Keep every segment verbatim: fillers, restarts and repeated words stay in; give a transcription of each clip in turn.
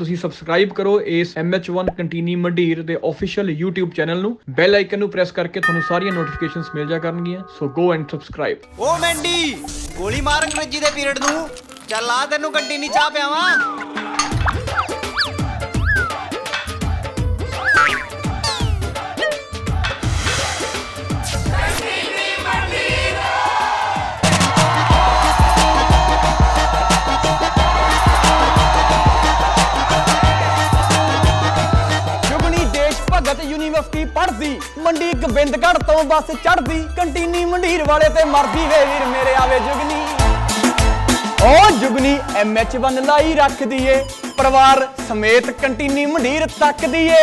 ਤੁਸੀਂ ਸਬਸਕ੍ਰਾਈਬ ਕਰੋ ਇਸ ਐਮ ਐਚ वन ਕੰਟੀਨੀ ਮੰਡੀਰ ਦੇ ਆਫੀਸ਼ੀਅਲ YouTube ਚੈਨਲ ਨੂੰ। ਬੈਲ ਆਈਕਨ ਨੂੰ ਪ੍ਰੈਸ ਕਰਕੇ ਤੁਹਾਨੂੰ ਸਾਰੀਆਂ ਨੋਟੀਫਿਕੇਸ਼ਨਸ ਮਿਲ ਜਾ ਕਰਨਗੀਆਂ। So go and subscribe. ਓ ਮੈਂਡੀ ਗੋਲੀ ਮਾਰ ਅੰਗਰੇਜ਼ੀ ਦੇ ਪੀਰੀਅਡ ਨੂੰ। ਚੱਲ ਆ ਤੈਨੂੰ ਕੰਟੀਨੀ ਚਾਹ ਪਿਆਵਾਂ। यूनिवर्सिटी पढ़ती मंडी गोबिंदगढ़ तो बस चढ़ती कंटीनी मंडीर वाले ते मरदी वे वीर मेरे आवे जुगनी ओ जुगनी एम एच वन लाई रख दिए परिवार समेत कंटीनी मंडीर तक दिए।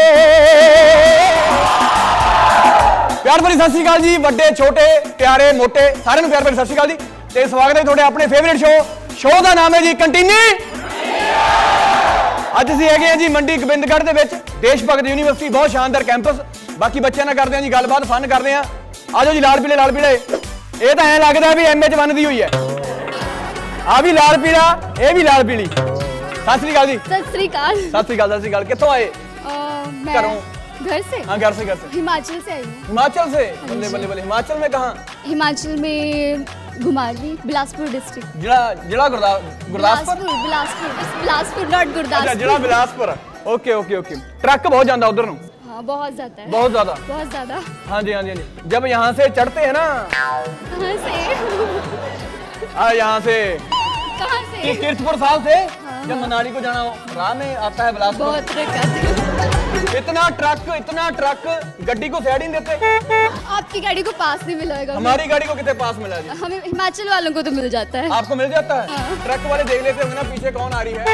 प्यार भरी सत श्री अकाल जी, वड्डे छोटे प्यारे मोटे सारे नूं प्यार भरी सत श्री अकाल जी ते स्वागत है तुहाडे अपने फेवरेट शो शो का नाम है जी कंटीनी। अज असीं हैगे जी मंडी गोबिंदगढ़ दे विच देश भगत यूनिवर्सिटी, बहुत शानदार कैंपस। बाकी बच्चों नाल करते हैं जी गलबात, फन करते हैं। आ जाओ जी लाल पीले लाल पीले, ये तो ऐ लगता है भी एम एच वन दी हुई है। आ भी लाल पीला, ये भी लाल पीली। सत श्री अकाल जी। सत श्री अकाल। सत श्री अकाल। सत श्री अकाल। कित्थों आए? घरों। घर से? हाँ घर से। घर से हिमाचल से आई हूँ। हिमाचल से? बल्ले बल्ले बल्ले। हिमाचल में कहाँ? हिमाचल में घुमारवी, बिलासपुर डिस्ट्रिक्ट। जिला जिला गुरदासपुर। बिलासपुर बिलासपुर बिलासपुर नॉट गुरदासपुर। जिला Bilaspur. Okay okay okay. Truck बहुत जाता उधर नु? हाँ बहुत ज्यादा है। बहुत ज्यादा। बहुत ज्यादा। हाँ जी हाँ जी हाँ जी। जब यहाँ से चढ़ते हैं ना, कहाँ से? आ यहाँ से कहाँ से? कीर्तपुर साल से। हाँ, जब मनाली को जाना हो राह में आता है बिलासपुर। बहुत ट्रक आते हैं। इतना ट्रक इतना ट्रक गड्डी को साइड ही नहीं देते। आपकी गाड़ी को पास नहीं मिलेगा। हमारी गाड़ी को कितने पास मिला जी? हमें हिमाचल वालों को तो मिल जाता है। आपको मिल जाता है? हाँ। ट्रक वाले देख लेते होंगे ना पीछे कौन आ रही है,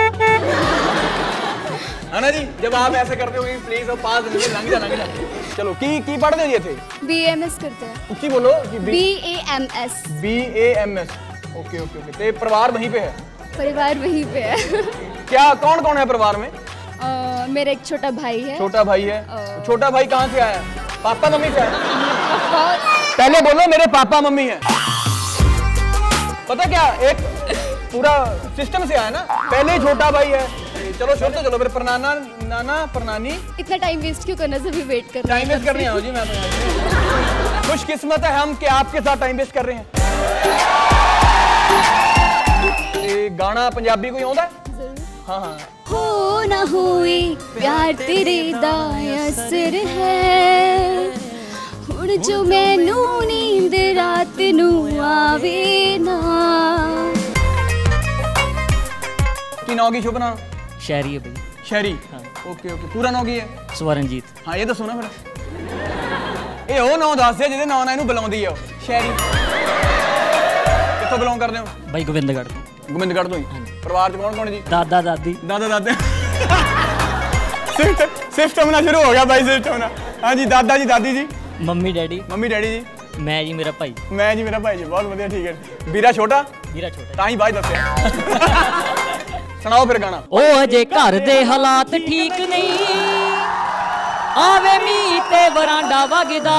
है ना जी? जब आप ऐसे करते होंगे प्लीज और पास लंघ जा लंघ जा। चलो की की पढ़ते ये थे? बी एम एस करते हैं। ऊंची बोलो कि B A M S. B A M S. Okay okay okay. ते परिवार वहीं पे है? परिवार वहीं पे है। क्या कौन कौन है परिवार में? Uh, मेरा एक छोटा भाई है। छोटा भाई है। uh, छोटा भाई कहाँ से आया? पापा मम्मी से आया? पहले बोलो मेरे पापा मम्मी है। पता क्या एक पूरा सिस्टम से आया ना, पहले छोटा भाई है। चलो छोड़ तो चलो फिर परनाना नाना परनानी। इतना टाइम वेस्ट क्यों करना, सभी वेट कर रहे हैं। टाइम वेस्ट कर रही हूँ जी मैं तो। खुशकिस्मत है हम कि आपके साथ टाइम वेस्ट कर रहे हैं। ये गाना पंजाबी कोई आउंदा है? हाँ हाँ। हो ना हुई प्यार तेरे दा असर है, हुण जो मैनू नींद रात नू आवे ना। की नौ की शुभ नाम? शहरी है भाई। शहरी। हाँ। Okay okay. पूरा नौ की है? स्वरणजीत। हाँ ये दसो ना फिर। ये वो नौ दस है जिहदे नौ नाल इहनूं बुलाउंदी है शहरी। कित्थों बिलोंग करदे हो? भाई गोबिंदगढ़ तो। गोबिंदगढ़ तो ही। परिवार च कौन कौन जी? दादा दादी। दादा दादे। सिस्टम ना शुरू हो गया भाई, सिस्टम ना। हाँ जी दादा जी दादी जी। Mummy daddy. मम्मी डैडी जी। मैं जी मेरा भाई। मैं जी मेरा भाई जी। बहुत बढ़िया ठीक है। बीरा छोटा? बीरा छोटा। तां ही भाई दस्सिया। सुनाओ फिर गाना। ओ अजे घर दे हालात ठीक नहीं, आवे मी ते बरांडा वगदा,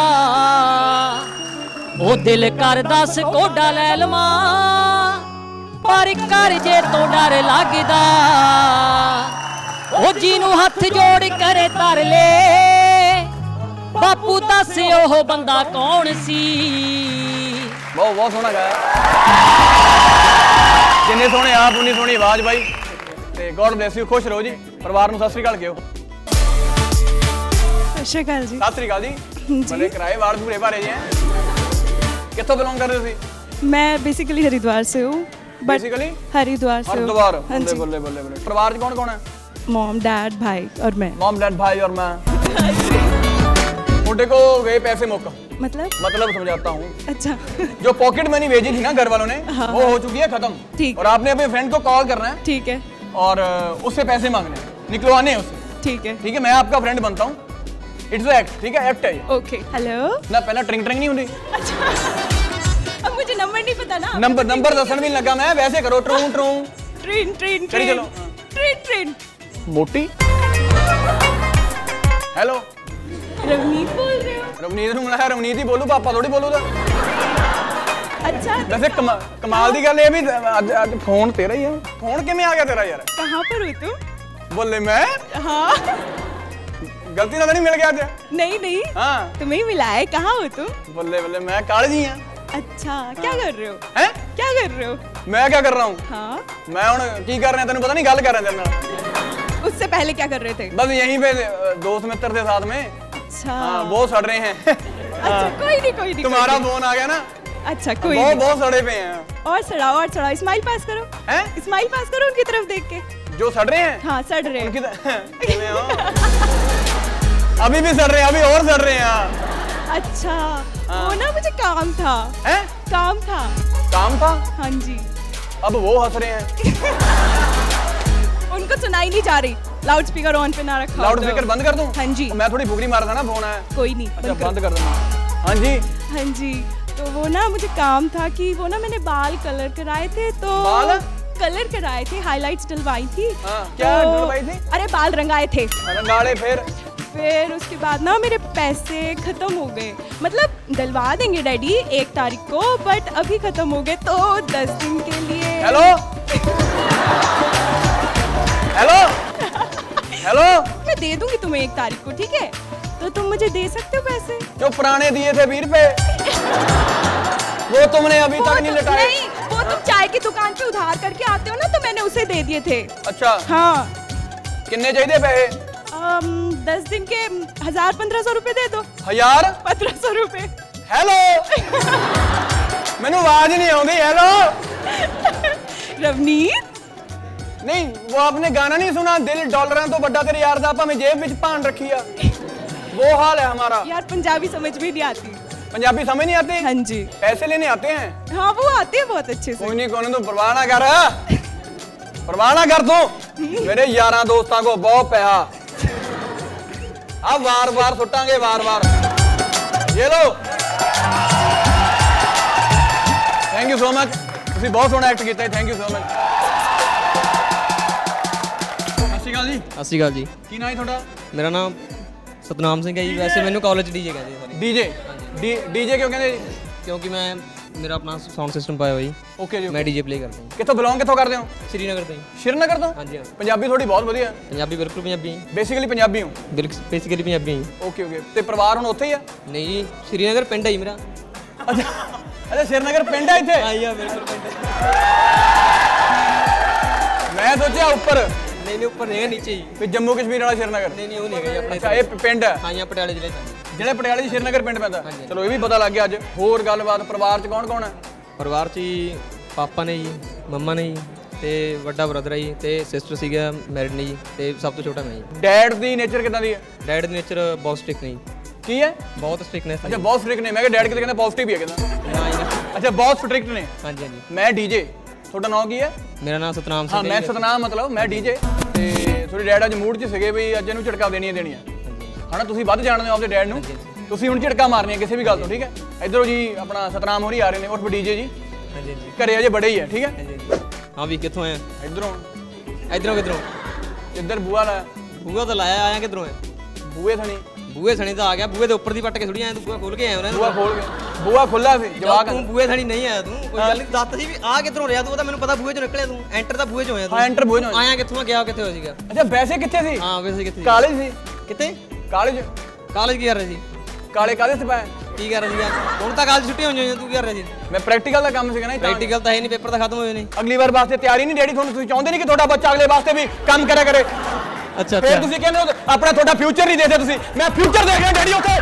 ओ दिल करदा स्कोडा लै लवां, पर कर जे तो डर लगदा, ओ जीनू हथ जोड़ करे तर ले, बापू दस ओह बंदा कौन सी। बहुत बहुत सोहना गाया। जिन्ने सोहने आप उन्नी सोहनी आवाज भाई। ते गॉड ब्लेस यू। खुश रहो जी। परिवार नूं सत श्री अकाल कहो। सत श्री अकाल जी। सत श्री अकाल जी। बड़े कराए वाल पूरे भारे जी हैं। कित्थों बिलोंग कर रहे हो? मैं बेसिकली हरिद्वार से हूँ। बेसिकली हरिद्वार से। हरिद्वार। बल्ले बल्ले बल्ले बल्ले। परिवार में कौन कौन है? मॉम डैड भाई और मैं। मॉम डैड भाई और मैं। मुंडे को वे पैसे मुक मतलब मतलब समझाता हूँ। अच्छा। जो पॉकेट मनी भेजी थी ना घर वालों ने, हाँ, वो हो चुकी है खत्म। ठीक। और आपने अपने फ्रेंड को कॉल करना है। ठीक है। और उससे पैसे मांगने निकलवाने हैं उससे। ठीक है। ठीक है मैं आपका फ्रेंड बनता हूँ। It's act. ठीक है एक्ट है ये। ओके। हेलो ना पहला ट्रिंग ट्रिंग नहीं होती। अब मुझे नंबर नहीं पता ना। नंबर नंबर दसन भी लगा मैं। वैसे करो ट्रू ट्रू। ट्रेन ट्रेन चलिए चलो। Train train. मोटी। हेलो रवनीत बोल रहे हो? रवनीत ਨੂੰ ਮਿਲਾਇਆ ਰਵਨੀਤ ਹੀ ਬੋਲੂ ਪਾਪਾ ਥੋੜੀ ਬੋਲੂ ਤਾਂ। अच्छा वैसे कमा, कमाल दी गल ये भी ਅੱਜ ਅੱਜ ਫੋਨ ਤੇਰਾ ਹੀ ਹੈ। ਫੋਨ ਕਿਵੇਂ ਆ ਗਿਆ ਤੇਰਾ ਯਾਰ? कहाँ पर हो तुम? बोले मैं हाँ गलती ना तो नहीं मिल गया था? नहीं नहीं हाँ तुम्हें ही मिला है। कहाँ हो तुम? बोले बोले मैं काले जी हाँ। अच्छा क्या कर रहे हो? हैं? क्या कर रहे हो? मैं क्या कर रहा हूँ? हाँ मैं हूँ की कर रहे हैं तेन पता नहीं गल कर रहे हैं। उससे पहले क्या कर रहे थे? बस यहीं पे दोस्त मित्र थे साथ में। अच्छा हाँ बहुत सड़ रहे हैं। अच्छा कोई नहीं कोई नहीं तुम्हारा फोन आ गया ना। अच्छा कोई बहुत नहीं। बहुत सड़े पे हैं। और सड़ाओ और सड़ाओ। स्माइल पास करो। हैं? स्माइल पास करो उनकी तरफ देख के। जो सड़ रहे हैं? हाँ सड़ रहे उनकी हैं। अभी भी सड़ रहे हैं अभी और सड़ रहे हैं। अच्छा वो ना मुझे काम था। हैं? काम था। काम था? हाँ जी। अब वो हंस रहे हैं। उनको सुनाई नहीं जा रही। लाउड स्पीकर ऑन पे ना रखा। लाउड स्पीकर बंद कर दूं? हाँ जी। मैं थोड़ी फुकरी मारा था ना फोन आया। कोई नहीं अच्छा बंद कर दूंगा। हाँ जी हाँ जी तो वो ना मुझे काम था कि वो ना मैंने बाल कलर कराए थे तो बाल कलर कराए थे हाइलाइट्स डलवाई थी। हाँ, क्या तो, डलवाई थी? अरे बाल रंगाए थे। रंगाड़े फिर फिर उसके बाद ना मेरे पैसे खत्म हो गए। मतलब डलवा देंगे डैडी एक तारीख को बट अभी खत्म हो गए तो दस दिन के लिए। हेलो हेलो हेलो मैं दे दूंगी तुम्हें एक तारीख को ठीक है तो तुम मुझे दे सकते हो पैसे। जो पुराने दिए थे बीस रुपए वो तुमने अभी तक नहीं लौटाए। नहीं वो तुम चाय की दुकान पे उधार करके आते हो ना तो मैंने उसे दे दिए थे। अच्छा हाँ किन्ने चाहिए पैसे? um, दस दिन के हजार पंद्रह सौ रुपए दे दो। हजार पंद्रह सौ रुपए। हेलो मैंने आवाज ही नहीं आती। हेलो रवनीत नहीं वो आपने गाना नहीं सुना दिल डॉलर तो बड़ा तेरे यार साहब में जेब में पान रखी है वो हाल है हमारा। यार पंजाबी समझ में नहीं आती। पंजाबी समझ नहीं आती? हाँ जी पैसे लेने आते हैं। हाँ वो आते हैं बहुत अच्छे से। कोई नहीं कोई तू परवाह ना कर परवाह ना कर तू मेरे यारा दोस्तों को बहुत पैसा अब बार बार सुटांगे बार बार। ये लो थैंक यू सो मच तुसी बहुत सोहना एक्ट किया थैंक यू सो मच। ਸਤਿ ਸ਼੍ਰੀ ਅਕਾਲ ਜੀ। ਸਤਿ ਸ਼੍ਰੀ ਅਕਾਲ ਜੀ। ਕੀ ਨਾਂ ਹੈ ਤੁਹਾਡਾ? ਮੇਰਾ ਨਾਮ ਸਤਨਾਮ ਸਿੰਘ ਹੈ ਜੀ। ਵੈਸੇ ਮੈਨੂੰ ਕਾਲਜ ਡੀਜੇ ਕਹਿੰਦੇ ਸਾਰੇ। ਡੀਜੇ ਡੀਜੇ ਕਿਉਂ ਕਹਿੰਦੇ ਜੀ? ਕਿਉਂਕਿ ਮੈਂ ਮੇਰਾ ਆਪਣਾ ਸਾਊਂਡ ਸਿਸਟਮ ਪਾਇਆ ਹੋਇਆ ਜੀ। ਓਕੇ ਜੀ ਮੈਂ ਡੀਜੇ ਪਲੇ ਕਰਦਾ ਹਾਂ। ਕਿੱਥੋਂ ਬਿਲੋਂਗ ਕਿੱਥੋਂ ਕਰਦੇ ਹੋ? ਸ਼੍ਰੀਨਗਰ ਤੋਂ ਜੀ। ਸ਼੍ਰੀਨਗਰ ਤੋਂ? ਹਾਂਜੀ ਹਾਂ। ਪੰਜਾਬੀ ਥੋੜੀ ਬਹੁਤ ਵਧੀਆ। ਪੰਜਾਬੀ ਬਿਲਕੁਲ ਪੰਜਾਬੀ ਹਾਂ। ਬੇਸਿਕਲੀ ਪੰਜਾਬੀ ਹੋ? ਬਿਲਕੁਲ ਬੇਸਿਕਲੀ ਪੰਜਾਬੀ ਹਾਂ ਜੀ। ਓਕੇ ਓਕੇ ਤੇ ਪਰਿਵਾਰ ਹੁਣ ਉੱਥੇ ਹੀ ਆ? ਨਹੀਂ ਜੀ ਸ਼੍ਰੀਨਗਰ ਪਿੰਡ ਹੈ ਜੀ ਮੇਰਾ। ਅੱਛਾ ਅੱਛਾ ਸ਼੍ਰੀਨਗਰ ਪਿੰਡ ਹੈ ਇੱਥੇ? ਹਾਂ ਜੀ ਬਿਲਕੁਲ ਪਿੰਡ। ਮੈਂ ਸੋਚਿਆ ਉੱਪਰ। ਨਹੀਂ ਨਹੀਂ ਉੱਪਰ ਨਹੀਂ ਨੀਚੇ ਹੀ। ਵੀ ਜੰਮੂ ਕਸ਼ਮੀਰ ਵਾਲਾ ਸ਼੍ਰੀਨਗਰ? ਨਹੀਂ ਨਹੀਂ ਉਹ ਨਹੀਂ ਹੈਗਾ ਜੀ ਆਪਣੇ। ਅੱਛਾ ਇਹ ਪਿੰਡ ਹੈ? ਹਾਂ ਜੀ ਪਟਿਆਲੇ ਜ਼ਿਲ੍ਹੇ ਚ। ਜਿਹੜੇ ਪਟਿਆਲੇ ਦੀ ਸ਼੍ਰੀਨਗਰ ਪਿੰਡ ਪੈਂਦਾ? ਚਲੋ ਇਹ ਵੀ ਪਤਾ ਲੱਗ ਗਿਆ ਅੱਜ। ਹੋਰ ਗੱਲਬਾਤ ਪਰਿਵਾਰ ਚ ਕੌਣ ਕੌਣ ਹੈ? ਪਰਿਵਾਰ ਚ ਜੀ ਪਾਪਾ ਨੇ ਜੀ ਮੰਮਾ ਨੇ ਜੀ ਤੇ ਵੱਡਾ ਬ੍ਰਦਰ ਹੈ ਜੀ ਤੇ ਸਿਸਟਰ ਸੀਗਾ ਮੈਰਿਡ ਨੇ ਜੀ ਤੇ ਸਭ ਤੋਂ ਛੋਟਾ ਮੈਂ ਜੀ। ਡੈਡ ਦੀ ਨੇਚਰ ਕਿਦਾਂ ਦੀ ਹੈ? ਡੈਡ ਦੀ ਨੇਚਰ ਬਹੁਤ ਸਟ੍ਰਿਕਟ ਨੇ ਜੀ। ਕੀ ਹੈ? ਬਹੁਤ ਸਟ੍ਰਿਕਟਨੈਸ ਹੈ। ਅੱਛਾ ਬਹੁਤ ਸਟ੍ਰਿਕਟ ਨੇ। ਮੈਂ ਕਿਹਾ ਡੈਡ ਕਿਤੇ ਕਹਿੰਦਾ ਪੋਜ਼ਿਟਿਵ ਹੀ ਹੈ ਕਹਿੰਦਾ। ਹਾਂ ਜੀ ਅੱਛਾ ਬਹੁਤ ਸਟ੍ਰਿਕਟ ਨੇ। ਹਾਂਜੀ ਹਾਂਜੀ। ਮੈਂ ਡੀਜੇ। ਤੁਹਾਡਾ ਨਾਮ ਕੀ ਹੈ? ਮੇਰਾ ਨਾਮ ਸਤਨਾਮ ਸਿੰਘ ਹਾਂ ਹੈ। ਮੈਂ ਸਤਨਾਮ ਮਤਲਬ ਮੈਂ ਡੀਜੇ ਤੇ ਤੁਹਾਡੇ ਡੈਡ ਅੱਜ ਮੂਡ 'ਚ ਸੀਗੇ ਵੀ ਅੱਜ ਇਹਨੂੰ ਝਟਕਾ ਦੇਣੀਆਂ ਦੇਣੀਆਂ ਹਨਾ। ਤੁਸੀਂ ਵੱਧ ਜਾਣਦੇ ਹੋ ਆਪਣੇ ਡੈਡ ਨੂੰ ਤੁਸੀਂ ਹੁਣ ਝਟਕਾ ਮਾਰਨੀਆਂ ਕਿਸੇ ਵੀ ਗੱਲ ਤੋਂ ਠੀਕ ਹੈ। ਇਧਰੋਂ ਜੀ ਆਪਣਾ ਸਤਨਾਮ ਹੋਰੀ ਆ ਰਹੇ ਨੇ ਉਰਫ ਡੀਜੇ ਜੀ। ਹਾਂਜੀ ਹਾਂਜੀ। ਘਰੇ ਅਜੇ ਬੜੇ ਹੀ ਹੈ ਠੀਕ ਹੈ। ਹਾਂ ਵੀ ਕਿੱਥੋਂ ਆਇਆ? ਇਧਰੋਂ ਇਧਰੋਂ ਕਿੱਧਰੋਂ? ਇੱਧਰ ਬੂਆ ਲਾਇਆ। ਬੂਆ ਤਾਂ ਲਾਇਆ ਆਇਆ ਕਿੱਧਰੋਂ ਹੈ? ਬੂਏ ਥਣੀ। ਬੂਏ ਥਣੀ ਤਾਂ ਆ ਗਿਆ। ਬੂਏ ਦੇ ਉੱਪਰ ਦੀ ਪੱਟ ਕੇ ਥੋੜੀ ਆਇਆ ਤੂੰ। ਬੂਆ ਖੋਲ ਕੇ ਆਇਆ ਉਹਨਾਂ ਬੂਆ ਖੋਲ ਕੇ ਬੂਆ ਖੁੱਲਾ ਸੀ ਜਵਾਕ। ਤੂੰ ਬੂਏ ਥਣੀ ਨਹੀਂ ਆਇਆ ਤੂੰ। ਕੋਈ ਗੱਲ ਨਹੀਂ ਦੱਸ ਸੀ ਵੀ ਆ ਕਿੱਧਰੋਂ ਰਿਹਾ ਤੂੰ। ਉਹ ਤਾਂ ਮੈਨੂੰ ਪਤਾ ਬੂਏ ਚੋਂ ਨਿਕਲਿਆ ਤੂੰ। ਐਂਟਰ ਤਾਂ ਬੂਏ ਚੋਂ ਹੋਇਆ ਤੂੰ। ਹਾਂ ਐਂਟਰ ਬੂਏ ਚੋਂ ਆਇਆ ਕਿੱਥੋਂ ਗਿਆ ਕਿੱਥੇ ਹੋਇਆ ਸੀਗਾ? ਅੱਛਾ ਵੈਸੇ ਕਿੱਥੇ ਸੀ? ਹਾਂ ਵੈਸੇ ਕਿੱਥੇ? ਕਾਲਜ ਸੀ। ਕਿੱਥੇ? ਕਾਲਜ। ਕਾਲਜ ਕੀ ਕਰ ਰਿਹਾ ਸੀ? ਕਾਲੇ ਕਾਲੇ ਚ ਪਾਇਆ ਕੀ ਕਰ ਰਿਹਾ ਸੀਗਾ? ਹੁਣ ਤਾਂ ਕਾਲਜ ਛੁੱਟੀਆਂ ਹੋਈਆਂ ਤੂੰ ਕੀ ਕਰ ਰਿਹਾ ਸੀ? ਮੈਂ ਪ੍ਰੈਕਟੀਕਲ ਦਾ ਕੰਮ ਸੀਗਾ ਨਾ। ਪ੍ਰੈਕਟੀਕਲ ਤਾਂ ਹੈ ਨਹੀਂ ਪੇਪਰ ਤਾਂ ਖਤਮ ਹੋਏ ਨੇ। ਅਗਲੀ ਵਾਰ ਵਾਸਤੇ ਤਿਆਰੀ ਨਹੀਂ ਡੈਡੀ ਤੁਹਾਨੂੰ ਤੁਸੀਂ ਚਾਹੁੰਦੇ ਨਹੀਂ ਕਿ ਤੁਹਾਡਾ ਬੱਚਾ ਅਗਲੇ ਵਾਸਤੇ ਵੀ ਕੰਮ ਕਰਿਆ ਕਰੇ। ਅੱਛਾ ਫਿਰ ਤੁਸੀਂ ਕਹਿੰਦੇ ਹੋ ਆਪਣਾ ਤੁਹਾਡਾ ਫਿਊਚਰ ਨਹੀਂ ਦੇਖਦੇ ਤੁਸੀਂ। ਮੈਂ ਫਿਊਚਰ ਦੇਖ ਰਿਹਾ ਡੈਡੀ ਉੱਥੇ।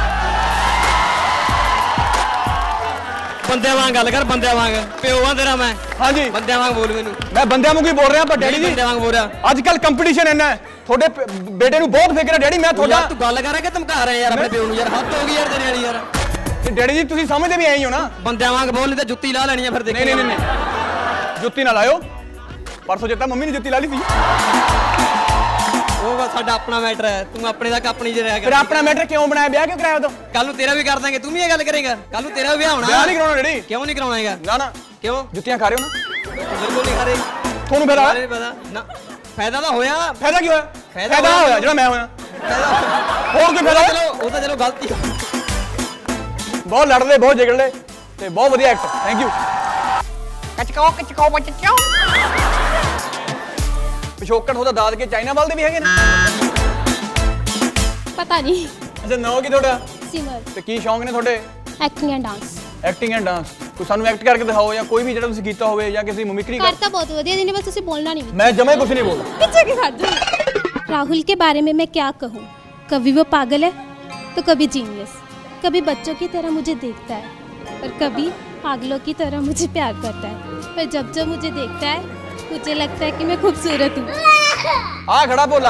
ਬੰਦਿਆਂ ਵਾਂਗ ਗੱਲ ਕਰ ਬੰਦਿਆਂ ਵਾਂਗ। ਪਿਓ ਆ ਤੇਰਾ ਮੈਂ। ਹਾਂਜੀ ਬੰਦਿਆਂ ਵਾਂਗ ਬੋਲ ਮੈਨੂੰ। ਮੈਂ ਬੰਦਿਆਂ ਵਾਂਗ ਹੀ ਬੋਲ ਰਿਹਾ ਪਰ ਡੈਡੀ ਜੀ ਬੰਦਿਆਂ ਵਾਂਗ ਬੋਲ ਰਿਹਾ। ਅੱਜ ਕੱਲ ਕੰਪੀਟੀਸ਼ਨ ਇੰਨਾ ਹੈ ਤੁਹਾਡੇ ਬੇਟੇ ਨੂੰ ਬਹੁਤ ਫਿਕਰ ਹੈ ਡੈਡੀ। ਮੈਂ ਤੁਹਾਡਾ ਤੂੰ ਗੱਲ ਕਰ ਰਿਹਾ ਕਿ ਧਮਕਾ ਰਿਹਾ ਯਾਰ ਆਪਣੇ ਪਿਓ ਨੂੰ ਯਾਰ। ਹੱਦ ਹੋ ਗਈ ਯਾਰ ਤੇਰੇ ਵਾਲੀ ਯਾਰ। ਡੈਡੀ ਜੀ ਤੁਸੀਂ ਸਮਝਦੇ ਵੀ ਐਂ ਹੀ ਹੋ ਨਾ। ਬੰਦਿਆਂ ਵਾਂਗ ਬੋਲਣੀ ਤਾਂ ਜੁੱਤੀ ਲਾ ਲੈਣੀ ਆ ਫਿਰ ਦੇਖ। ਨਹੀਂ ਨਹੀਂ ਨਹੀਂ ਜੁੱਤੀ ਨਾ ਲਾਇਓ। ਪਰਸੋਂ ਜਿੱਤਾ ਮੰਮੀ ਨੇ ਜੁੱਤੀ ਲਾ ਲਈ ਸੀ। ਉਹ ਸਾਡਾ ਆਪਣਾ ਮੈਟਰ ਹੈ। ਤੂੰ ਆਪਣੇ ਤੱਕ ਆਪਣੀ ਚ ਰਿਹਾ ਕਰ। ਫਿਰ ਆਪਣਾ ਮੈਟਰ ਕਿਉਂ ਬਣਾਇਆ? ਵਿਆਹ ਕਿਉਂ ਕਰਾਇਆ ਉਦੋਂ? ਕੱਲ ਨੂੰ ਤੇਰਾ ਵੀ ਕਰ ਦਾਂਗੇ। ਤੂੰ ਵੀ ਇਹ ਗੱਲ ਕਰੇਗਾ? ਕੱਲ ਨੂੰ ਤੇਰਾ ਵੀ ਵਿਆਹ ਹੋਣਾ। ਵਿਆਹ ਨਹੀਂ ਕਰਾਉਣਾ ਡੈਡੀ। ਕਿਉਂ ਨਹੀਂ ਕਰਾਉਣਾ ਹੈਗਾ? ਨਾ ਨਾ ਕਿਉਂ? ਜੁੱਤੀਆਂ ਖਾ ਰਹੇ ਹੋ ਨਾ? ਬਿਲਕੁਲ ਨਹੀਂ ਖਾ ਰਹੇ। ਤੁਹਾਨੂੰ ਫਾਇਦਾ ਨਹੀਂ ਪਤਾ ਨਾ। ਫਾਇਦਾ ਤਾਂ ਹੋਇਆ। ਫਾਇਦਾ ਕੀ ਹੋਇਆ? ਫਾਇਦਾ ਫਾਇਦਾ ਹੋਇਆ ਜਿਹੜਾ ਮੈਂ ਹੋਇਆ। ਹੋਰ ਕੋਈ ਫਾਇਦਾ? ਚਲੋ ਉਹ ਤਾਂ ਚਲੋ ਗਲਤੀ। ਬਹੁਤ ਲੜਦੇ ਬਹੁਤ ਝਗੜਦੇ ਤੇ ਬਹੁਤ ਵਧੀਆ ਐਕਟ। Thank you. ਕਚਕਾਓ ਕਚਕਾਓ ਬਚਚਾਓ। ਪਿਛੋਕੜ ਉਹਦਾ ਦਾਦ ਕੇ ਚਾਈਨਾ ਵਾਲ ਦੇ ਵੀ ਹੈਗੇ ਨੇ? ਪਤਾ ਨਹੀਂ। ਅੱਛਾ ਨਾਂ ਕੀ ਤੁਹਾਡਾ? ਸਿਮਰ। ਤੇ ਕੀ ਸ਼ੌਂਕ ਨੇ ਤੁਹਾਡੇ? Acting and dance. Acting and dance. ਕੋਈ ਸਾਨੂੰ ਐਕਟ ਕਰਕੇ ਦਿਖਾਓ ਜਾਂ ਕੋਈ ਵੀ ਜਿਹੜਾ ਤੁਸੀਂ ਕੀਤਾ ਹੋਵੇ ਜਾਂ ਕਿਸੇ ਮਿਮਿਕਰੀ ਕਰ। ਕਰਤਾ बहुत ਵਧੀਆ ਜਿਹਨੇ बस ਤੁਸੀਂ बोलना नहीं। मैं जमे कुछ नहीं बोला। पीछे के साथ राहुल के बारे में मैं क्या कहूँ? कभी वो पागल है तो कभी जीनियस, कभी बच्चों की तरह मुझे देखता है और कभी पागलों की तरह मुझे प्यार करता है। पर जब जब मुझे देखता है मुझे लगता है कि मैं खूबसूरत हूँ। आ खड़ा बोला।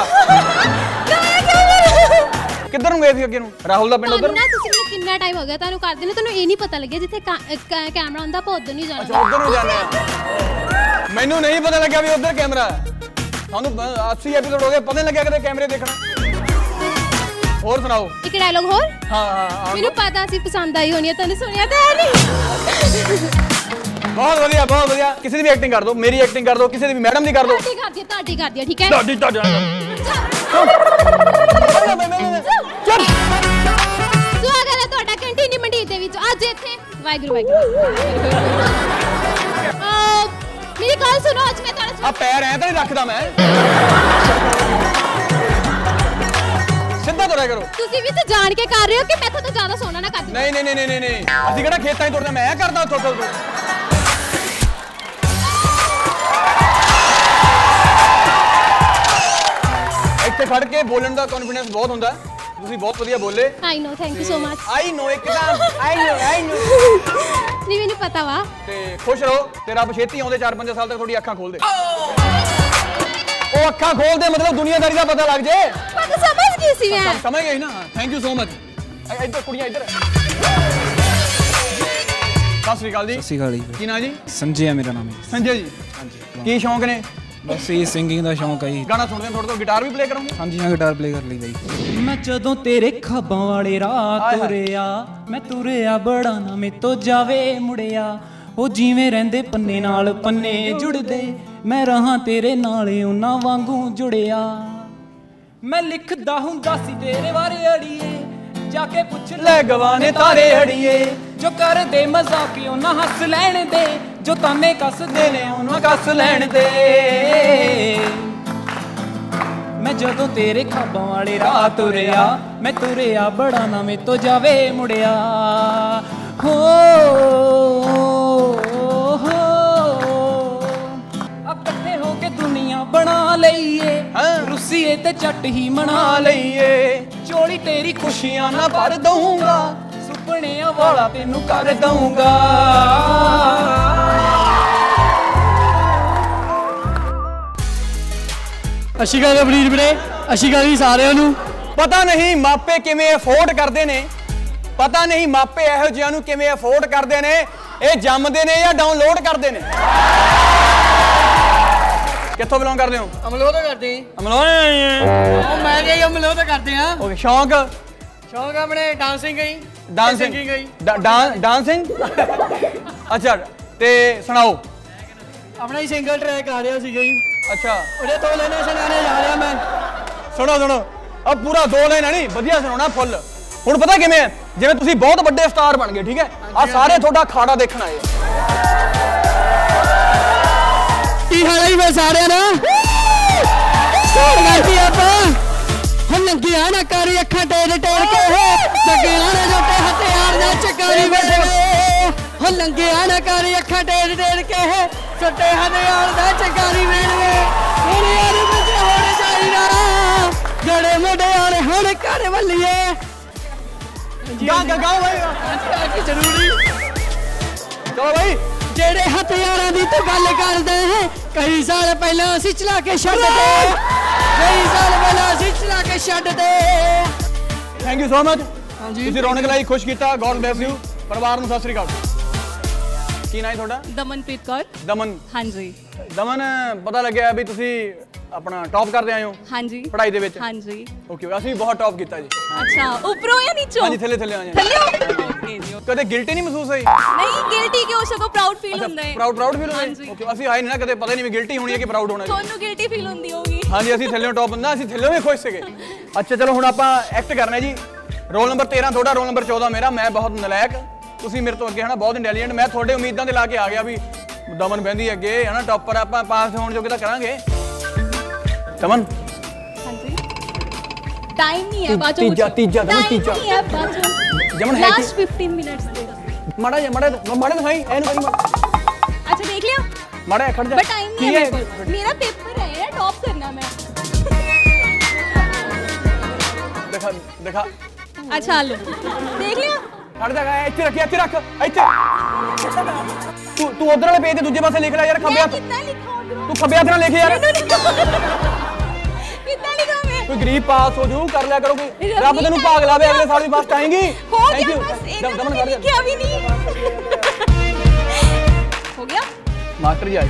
किधर ਨੂੰ ਗਏ ਸੀ ਅੱਗੇ ਨੂੰ? ਰਾਹੁਲ ਦਾ ਪਿੰਡ ਉਧਰ ਨਾ। ਤੁਸੀਂ ਮੈਨੂੰ ਕਿੰਨਾ ਟਾਈਮ ਹੋ ਗਿਆ ਤੁਹਾਨੂੰ ਕਰਦੇ ਨੇ, ਤੁਹਾਨੂੰ ਇਹ ਨਹੀਂ ਪਤਾ ਲੱਗਿਆ ਜਿੱਥੇ ਕੈਮਰਾ ਹੁੰਦਾ ਆਪਾਂ ਉਧਰ ਨਹੀਂ ਜਾਣਾ। ਅੱਛਾ ਉਧਰ ਨੂੰ ਜਾਣਾ। ਮੈਨੂੰ ਨਹੀਂ ਪਤਾ ਲੱਗਿਆ ਵੀ ਉਧਰ ਕੈਮਰਾ ਹੈ। ਤੁਹਾਨੂੰ अस्सी ਐਪੀਸੋਡ ਹੋ ਗਏ, ਪਤਾ ਨਹੀਂ ਲੱਗਿਆ ਕਦੇ ਕੈਮਰੇ ਦੇਖਣਾ। ਹੋਰ ਸੁਣਾਓ ਇੱਕ ਡਾਇਲੌਗ ਹੋਰ। ਹਾਂ ਹਾਂ ਮੈਨੂੰ ਪਤਾ ਸੀ ਪਸੰਦ ਆਈ ਹੋਣੀ ਹੈ, ਤੁਹਾਨੂੰ ਸੁਣਿਆ ਤਾਂ ਹੈ ਨਹੀਂ। ਬਹੁਤ ਵਧੀਆ ਬਹੁਤ ਵਧੀਆ। ਕਿਸੇ ਦੀ ਵੀ ਐਕਟਿੰਗ ਕਰ ਦਿਓ, ਮੇਰੀ ਐਕਟਿੰਗ ਕਰ ਦਿਓ, ਕਿਸੇ ਦੀ ਵੀ ਮੈਡਮ ਦੀ ਕਰ ਦਿਓ। ਤੁਹਾਡੀ ਕਰ ਦਿਓ, ਤੁਹਾਡੀ ਕਰ ਦਿਓ, ਠੀਕ ਹੈ? ਤੁਹਾਡੀ ਤੁਹਾਡੀ ਸਵਾਗਤ ਹੈ ਤੁਹਾਡਾ ਕੈਂਟੀਨੀ ਮੰਡੀਰ ਦੇ ਵਿੱਚ। ਅੱਜ ਇੱਥੇ ਵਾਹਿਗੁਰੂ ਵਾਹਿਗੁਰੂ। ਮੇਰੀ ਗੱਲ ਸੁਣੋ, ਅੱਜ ਮੈਂ ਤੁਹਾਡੇ ਆ ਪੈਰ ਐ ਤਾਂ ਨਹੀਂ ਰੱਖਦਾ ਮੈਂ। ਸਿੱਧਾ ਤੁਰਿਆ ਕਰੋ। ਤੁਸੀਂ ਵੀ ਤਾਂ ਜਾਣ ਕੇ ਕਰ ਰਹੇ ਹੋ ਕਿ ਮੈਂ ਤੁਹਾਨੂੰ ਜ਼ਿਆਦਾ ਸੋਹਣਾ ਨਾ ਕਰ ਦੂੰ। ਨਹੀਂ ਨਹੀਂ ਨਹੀਂ ਨਹੀਂ ਨਹੀਂ ਅਸੀਂ ਕਿਹੜਾ ਖੇਤਾਂ 'ਚ ਤੁਰਦੇ, ਮੈਂ ਕਰਦਾ ਉੱਥੋਂ ਤੋਂ। ਇੱਥੇ ਖੜ ਕੇ ਬੋਲਣ ਦਾ ਕੌਨਫੀਡੈਂਸ ਬਹੁਤ ਹੁੰਦਾ। ਤੁਸੀਂ ਬਹੁਤ ਵਧੀਆ ਬੋਲੇ। I know, thank you so much. I know ਇੱਕਦਮ ਆਈ ਨੋ ਆਈ ਨੋ। ਨਹੀਂ ਮੈਨੂੰ ਪਤਾ ਵਾ। ਤੇ ਖੁਸ਼ ਰਹੋ ਤੇ ਰੱਬ ਛੇਤੀ ਆਉਂਦੇ ਚਾਰ ਪੰਜ ਸਾਲ ਤੱਕ ਤੁਹਾਡੀ ਅੱਖਾਂ ਖੋਲ ਦੇ। ਉਹ ਅੱਖਾਂ ਖੋਲ ਦੇ ਮਤਲਬ ਦੁਨੀਆਦਾਰੀ ਦਾ ਪਤਾ ਲੱਗ ਜੇ। ਮੈਂ ਤਾਂ ਸਮਝ ਗਈ ਸੀ ਮੈਂ। ਸਮਝ ਗਈ ਨਾ? Thank you so much. ਇੱਧਰ ਕੁੜੀਆਂ ਇੱਧਰ। ਸਤਿ ਸ਼੍ਰੀ ਅਕਾਲ ਜੀ। ਸਤਿ ਸ਼੍ਰੀ ਅਕਾਲ ਜੀ। ਕੀ ਨਾਂ ਜੀ? ਸੰਜੇ ਆ ਮੇਰਾ ਨਾਮ ਹੈ। ਸੰਜੇ ਜੀ। ਹਾਂਜੀ। ਕੀ ਸ਼ੌਂਕ ਨੇ? ਬਸ ਇਹ ਸਿੰਗਿੰਗ ਦਾ ਸ਼ੌਂਕ ਹੈ ਜੀ। ਗਾਣਾ ਸੁਣਦੇ ਥੋੜਾ ਤੋਂ ਗਿਟਾਰ ਵੀ ਪਲੇ ਕਰੋਗੇ? ਹਾਂਜੀ ਹਾਂ ਗਿਟਾਰ ਪਲੇ ਕਰ ਲਈਦਾ ਜੀ। ਮੈਂ ਜਦੋਂ ਤੇਰੇ ਖਾਬਾਂ ਵਾਲੇ ਰਾਹ ਤੁਰਿਆ, ਮੈਂ ਤੁਰਿਆ ਬੜਾ ਨਾ ਮੇ ਤੋਂ ਜਾਵੇ ਮੁੜਿਆ। ਉਹ ਜਿਵੇਂ ਰਹਿੰਦੇ ਪੰਨੇ ਨਾਲ ਪੰਨੇ ਜੁੜਦੇ, ਮੈਂ ਰਹਾਂ ਤੇਰੇ ਨਾਲ ਉਹਨਾਂ ਵਾਂਗੂ ਜੁੜਿਆ। ਮੈਂ ਲਿਖਦਾ ਹੁੰਦਾ ਸੀ ਤੇਰੇ ਬਾਰੇ ਅੜੀਏ, ਜਾ ਕੇ ਪੁੱਛ ਲੈ ਗਵਾਨੇ ਤਾਰੇ ਅੜੀਏ। ਜੋ ਕਰਦੇ ਮਜ਼ਾਕ ਉਹਨਾਂ ਹੱਸ ਲੈਣ ਦੇ, ਜੋ ਤਾਨੇ ਕੱਸਦੇ ਨੇ ਉਹਨਾਂ ਕੱਸ ਲੈਣ ਦੇ। ਮੈਂ ਜਦੋਂ ਤੇਰੇ ਖਾਬਾਂ ਵਾਲੇ ਰਾਹ ਤੁਰਿਆ, ਮੈਂ ਤੁਰਿਆ ਬੜਾ ਨਾ ਮੇ ਤੋਂ ਜਾਵੇ ਮੁੜਿਆ। ਹੋ ਹੋ ਇਕੱਠੇ ਹੋ ਕੇ ਦੁਨੀਆ ਬਣਾ ਲਈਏ, ਰੁੱਸੀਏ ਤੇ ਝੱਟ ਹੀ ਮਨਾ ਲਈਏ। ਚੋਲੀ ਤੇਰੀ ਖੁਸ਼ੀਆਂ ਨਾ ਭਰ ਦਊਂਗਾ, ਸੁਪਨਿਆਂ ਵਾਲਾ ਤੈਨੂੰ ਕਰ ਦਊਂਗਾ। ਅੱਛੀ ਗੱਲ ਹੈ ਬਲੀਰ ਵੀਰੇ, ਅੱਛੀ ਗੱਲ ਹੀ ਸਾਰਿਆਂ ਨੂੰ। ਪਤਾ ਨਹੀਂ ਮਾਪੇ ਕਿਵੇਂ ਅਫੋਰਡ ਕਰਦੇ ਨੇ, ਪਤਾ ਨਹੀਂ ਮਾਪੇ ਇਹੋ ਜਿਹਿਆਂ ਨੂੰ ਕਿਵੇਂ ਅਫੋਰਡ ਕਰਦੇ ਨੇ। ਇਹ ਜੰਮਦੇ ਨੇ ਜਾਂ ਡਾਊਨਲੋਡ ਕਰਦੇ ਨੇ? ਕਿੱਥੋਂ ਬਿਲੋਂਗ ਕਰਦੇ ਹੋ? ਅਮਲੋਹ ਕਰਦੇ ਜੀ। ਅਮਲੋਹ ਉਹ ਮੈਂ ਜੀ ਅਮਲੋਹ ਕਰਦੇ ਆ। ਓਕੇ। ਸ਼ੌਂਕ? ਸ਼ੌਂਕ ਆਪਣੇ ਡਾਂਸਿੰਗ ਹੈ ਜੀ। ਡਾਂਸਿੰਗ ਡਾਂਸਿੰਗ ਅੱਛਾ ਤੇ ਸੁਣਾਓ। ਆਪਣਾ ਹੀ ਸਿੰਗਲ ਟਰੈਕ ਆ ਰਿਹਾ ਸੀਗਾ ਜੀ। ਅੱਛਾ ਉਹਦੇ ਦੋ ਲਾਈਨਾਂ ਸੁਣਾਣੇ ਜਾ ਰਿਹਾ ਮੈਂ। ਸੁਣੋ ਸੁਣੋ ਆ ਪੂਰਾ ਦੋ ਲਾਈਨਾਂ ਨਹੀਂ, ਵਧੀਆ ਸੁਣਾਉਣਾ ਫੁੱਲ। ਹੁਣ ਪਤਾ ਕਿਵੇਂ ਹੈ, ਜਿਵੇਂ ਤੁਸੀਂ ਬਹੁਤ ਵੱਡੇ ਸਟਾਰ ਬਣ ਗਏ, ਠੀਕ ਹੈ, ਆ ਸਾਰੇ ਤੁਹਾਡਾ ਖਾੜਾ ਦੇਖਣ ਆਏ। ਕੀ ਹਾਲ ਹੈ ਜੀ ਮੈਂ ਸਾਰਿਆਂ ਦਾ? ਸੋਹਣਾਤੀ ਆਪਾਂ ਹੁਣ ਲੰਗੀਆਂ ਨਾ ਕਰੀ ਅੱਖਾਂ ਟੇੜ ਟੇੜ ਕੇ, ਜੱਗਿਆਂ ਨੇ ਜੋਟੇ ਹਥਿਆਰ ਨਾਲ ਚਕਾਰੀ ਬੈਠੇ। ਹੁਣ ਲੰਗੀਆਂ ਨਾ ਕਰੀ ਅੱਖਾਂ ਟੇੜ ਟੇੜ ਕੇ, ਸੱਟੇ ਹਥਿਆਰ ਦਾ ਚਕਾਰੀ ਵੇਣਵੇ। ਹੁਣ ਯਾਰ ਵਿੱਚ ਹੋਣ ਚਾਹੀਦਾ ਜਿਹੜੇ ਮੁੰਡਿਆਂ ਹੁਣ ਘਰ ਵੱਲੀਏ। ਗਾ ਗਾ ਗਾਓ ਭਾਈ ਕੀ ਜ਼ਰੂਰੀ। ਚਲੋ ਭਾਈ। ਜਿਹੜੇ ਹਥਿਆਰਾਂ ਦੀ ਤੂੰ ਗੱਲ ਕਰਦਾ ਹੈ, ਕਈ ਸਾਲ ਪਹਿਲਾਂ ਅਸੀਂ ਚਲਾ ਕੇ ਛੱਡ ਦੇ, ਕਈ ਸਾਲ ਪਹਿਲਾਂ ਅਸੀਂ ਚਲਾ ਕੇ ਛੱਡ ਦੇ। Thank you so much. ਹਾਂਜੀ ਤੁਸੀਂ ਰੌਣਕ ਲਾਈ, ਖੁਸ਼ ਕੀਤਾ। God bless you. ਪਰਿਵਾਰ ਨੂੰ ਸਤਿ ਸ੍ਰੀ ਅਕਾਲ। ਕੀ ਨਾਂ ਹੈ ਤੁਹਾਡਾ? ਦਮਨਪ੍ਰੀਤ ਕੌਰ। ਦਮਨ। ਹਾਂਜੀ। ਦਮਨ ਪਤਾ ਲੱਗਿਆ ਵੀ ਤੁਸੀਂ ਆਪਣਾ ਟੌਪ ਕਰਦੇ ਆਏ ਹੋ। ਹਾਂਜੀ। ਪੜ੍ਹਾਈ ਦੇ ਵਿੱਚ? ਹਾਂਜੀ। ਓਕੇ ਅਸੀਂ ਵੀ ਬਹੁਤ ਟੌਪ ਕੀਤਾ ਜੀ। ਅੱਛਾ ਉੱਪਰੋਂ ਜਾਂ ਨੀਚੋਂ? ਹਾਂਜੀ ਥੱਲੇ ਥੱਲੇ ਆ ਥੱਲੇ ਓਕੇ ਜੀ। ਕਦੇ ਗਿਲਟੀ ਨਹੀਂ ਮਹਿਸੂਸ ਹੋਈ? ਨਹੀਂ ਗਿਲਟੀ ਕਿਉਂ, ਸਗੋਂ ਪ੍ਰਾਊਡ ਫੀਲ ਹੁੰਦਾ ਹੈ। ਪ੍ਰਾਊਡ ਪ੍ਰਾਊਡ ਫੀਲ ਹੁੰਦਾ? ਓਕੇ ਅਸੀਂ ਆਏ ਨਹੀਂ ਨਾ ਕਦੇ, ਪਤਾ ਨਹੀਂ ਵੀ ਗਿਲਟੀ ਹੋਣੀ ਹੈ ਕਿ ਪ੍ਰਾਊਡ ਹੋਣਾ। ਤੁਹਾਨੂੰ ਗਿਲਟੀ ਫੀਲ ਹੁੰਦੀ ਹੋਗੀ? ਹਾਂਜੀ ਅਸੀਂ ਥੱਲੇ ਟੌਪ ਹੁੰਦਾ, ਅਸੀਂ ਥੱਲੇ ਵੀ ਖੁਸ਼ ਸੀਗੇ। ਅੱਛਾ ਚਲੋ ਹੁਣ ਆਪਾਂ ਐਕਟ ਕਰਨਾ ਜੀ। ਰੋਲ ਨੰਬਰ ਤੇਰਾਂ ਤੁਹਾਡਾ, ਰੋਲ ਨੰਬਰ ਚੌਦਾਂ ਮੇਰਾ। ਮੈਂ ਬਹੁਤ ਨਲਾਇਕ, ਤੁਸੀਂ ਮੇਰੇ ਤੋਂ ਅੱਗੇ ਹਨਾ ਬਹੁਤ ਇੰਟੈਲੀਜੈਂਟ। ਮੈਂ ਤੁਹਾਡੇ ਉਮੀਦਾਂ ਤੇ ਲਾ ਕੇ ਆ ਗਿਆ ਵੀ ਦਮਨ ਬਹਿੰਦੀ ਅੱਗੇ ਹਨਾ ਟੌਪਰ, ਆਪਾਂ ਪਾਸ ਹੋਣ ਜੋਗੇ ਤਾਂ ਕਰਾਂਗੇ। तमन हाँ जी टाइम नहीं है बाजू तीजा तीजा तमन तीजा नहीं है बाजू जमन है लास्ट फिफ्टीन मिनट्स दे माड़ा माड़ा माड़ा भाई एन भाई अच्छा देख लिया माड़ा खड़ जा बट टाइम नहीं है मेरा पेपर है टॉप करना मैं देखा देखा अच्छा लो देख लिया खड़ जा ਇੱਥੇ ਰੱਖ ਇੱਥੇ ਰੱਖ ਇੱਥੇ ਤੂੰ ਤੂੰ ਉਧਰ ਵਾਲੇ ਪੇਜ ਦੇ ਦੂਜੇ ਪਾਸੇ ਲਿਖ ਲੈ ਯਾਰ ਖੱਬੇ ਹੱਥ कितना लिखा उधर ਤੂੰ ਖੱਬੇ ਹੱਥ ਨਾਲ ਲਿਖ ਯਾਰ कितना लिखा मैं कोई गरीब पास हो जू कर लिया करो कोई रब तेनू भाग लावे अगले साल भी फर्स्ट आएंगी हो थैंक गया यू बस दमन इतना कर क्या भी नहीं हो गया मास्टर जी आए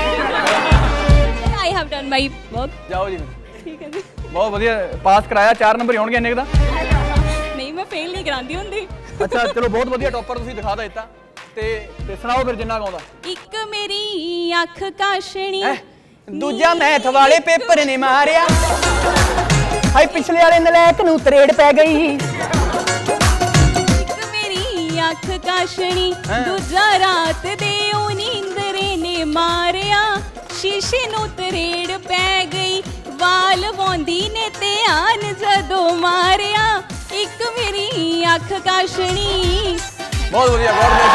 I have done my work जाओ जी ठीक है जी बहुत बढ़िया पास कराया चार नंबर होणगे इन्ने दा नहीं मैं फेल नहीं करांदी हुंदी अच्छा चलो बहुत बढ़िया टॉपर ਤੁਸੀਂ ਦਿਖਾ ਦਿੱਤਾ ਤੇ ਤੇ ਸੁਣਾਓ ਫਿਰ ਜਿੰਨਾ ਗਾਉਂਦਾ ਇੱਕ ਮੇਰੀ ਅੱਖ ਕਾਸ਼ਣੀ ਦੂਜਾ ਮੈਥ ਵਾਲੇ ਪੇਪਰ ਨੇ ਮਾਰਿਆ ਹਾਈ ਪਿਛਲੇ ਵਾਲੇ ਨਲਾਇਕ ਨੂੰ ਤਰੇੜ ਪੈ ਗਈ ਇੱਕ ਮੇਰੀ ਅੱਖ ਕਾਸ਼ਣੀ ਦੂਜਾ ਰਾਤ ਦੇ ਉਹ ਨੀਂਦਰੇ ਨੇ ਮਾਰਿਆ ਸ਼ੀਸ਼ੇ ਨੂੰ ਤਰੇੜ ਪੈ ਗਈ ਵਾਲ ਵਾਉਂਦੀ ਨੇ ਧਿਆਨ ਜਦੋਂ ਮਾਰਿਆ ਇੱਕ ਮੇਰੀ ਅੱਖ ਕਾਸ਼ਣੀ ਬਹੁਤ ਵਧੀਆ ਬਹੁਤ ਵਧੀਆ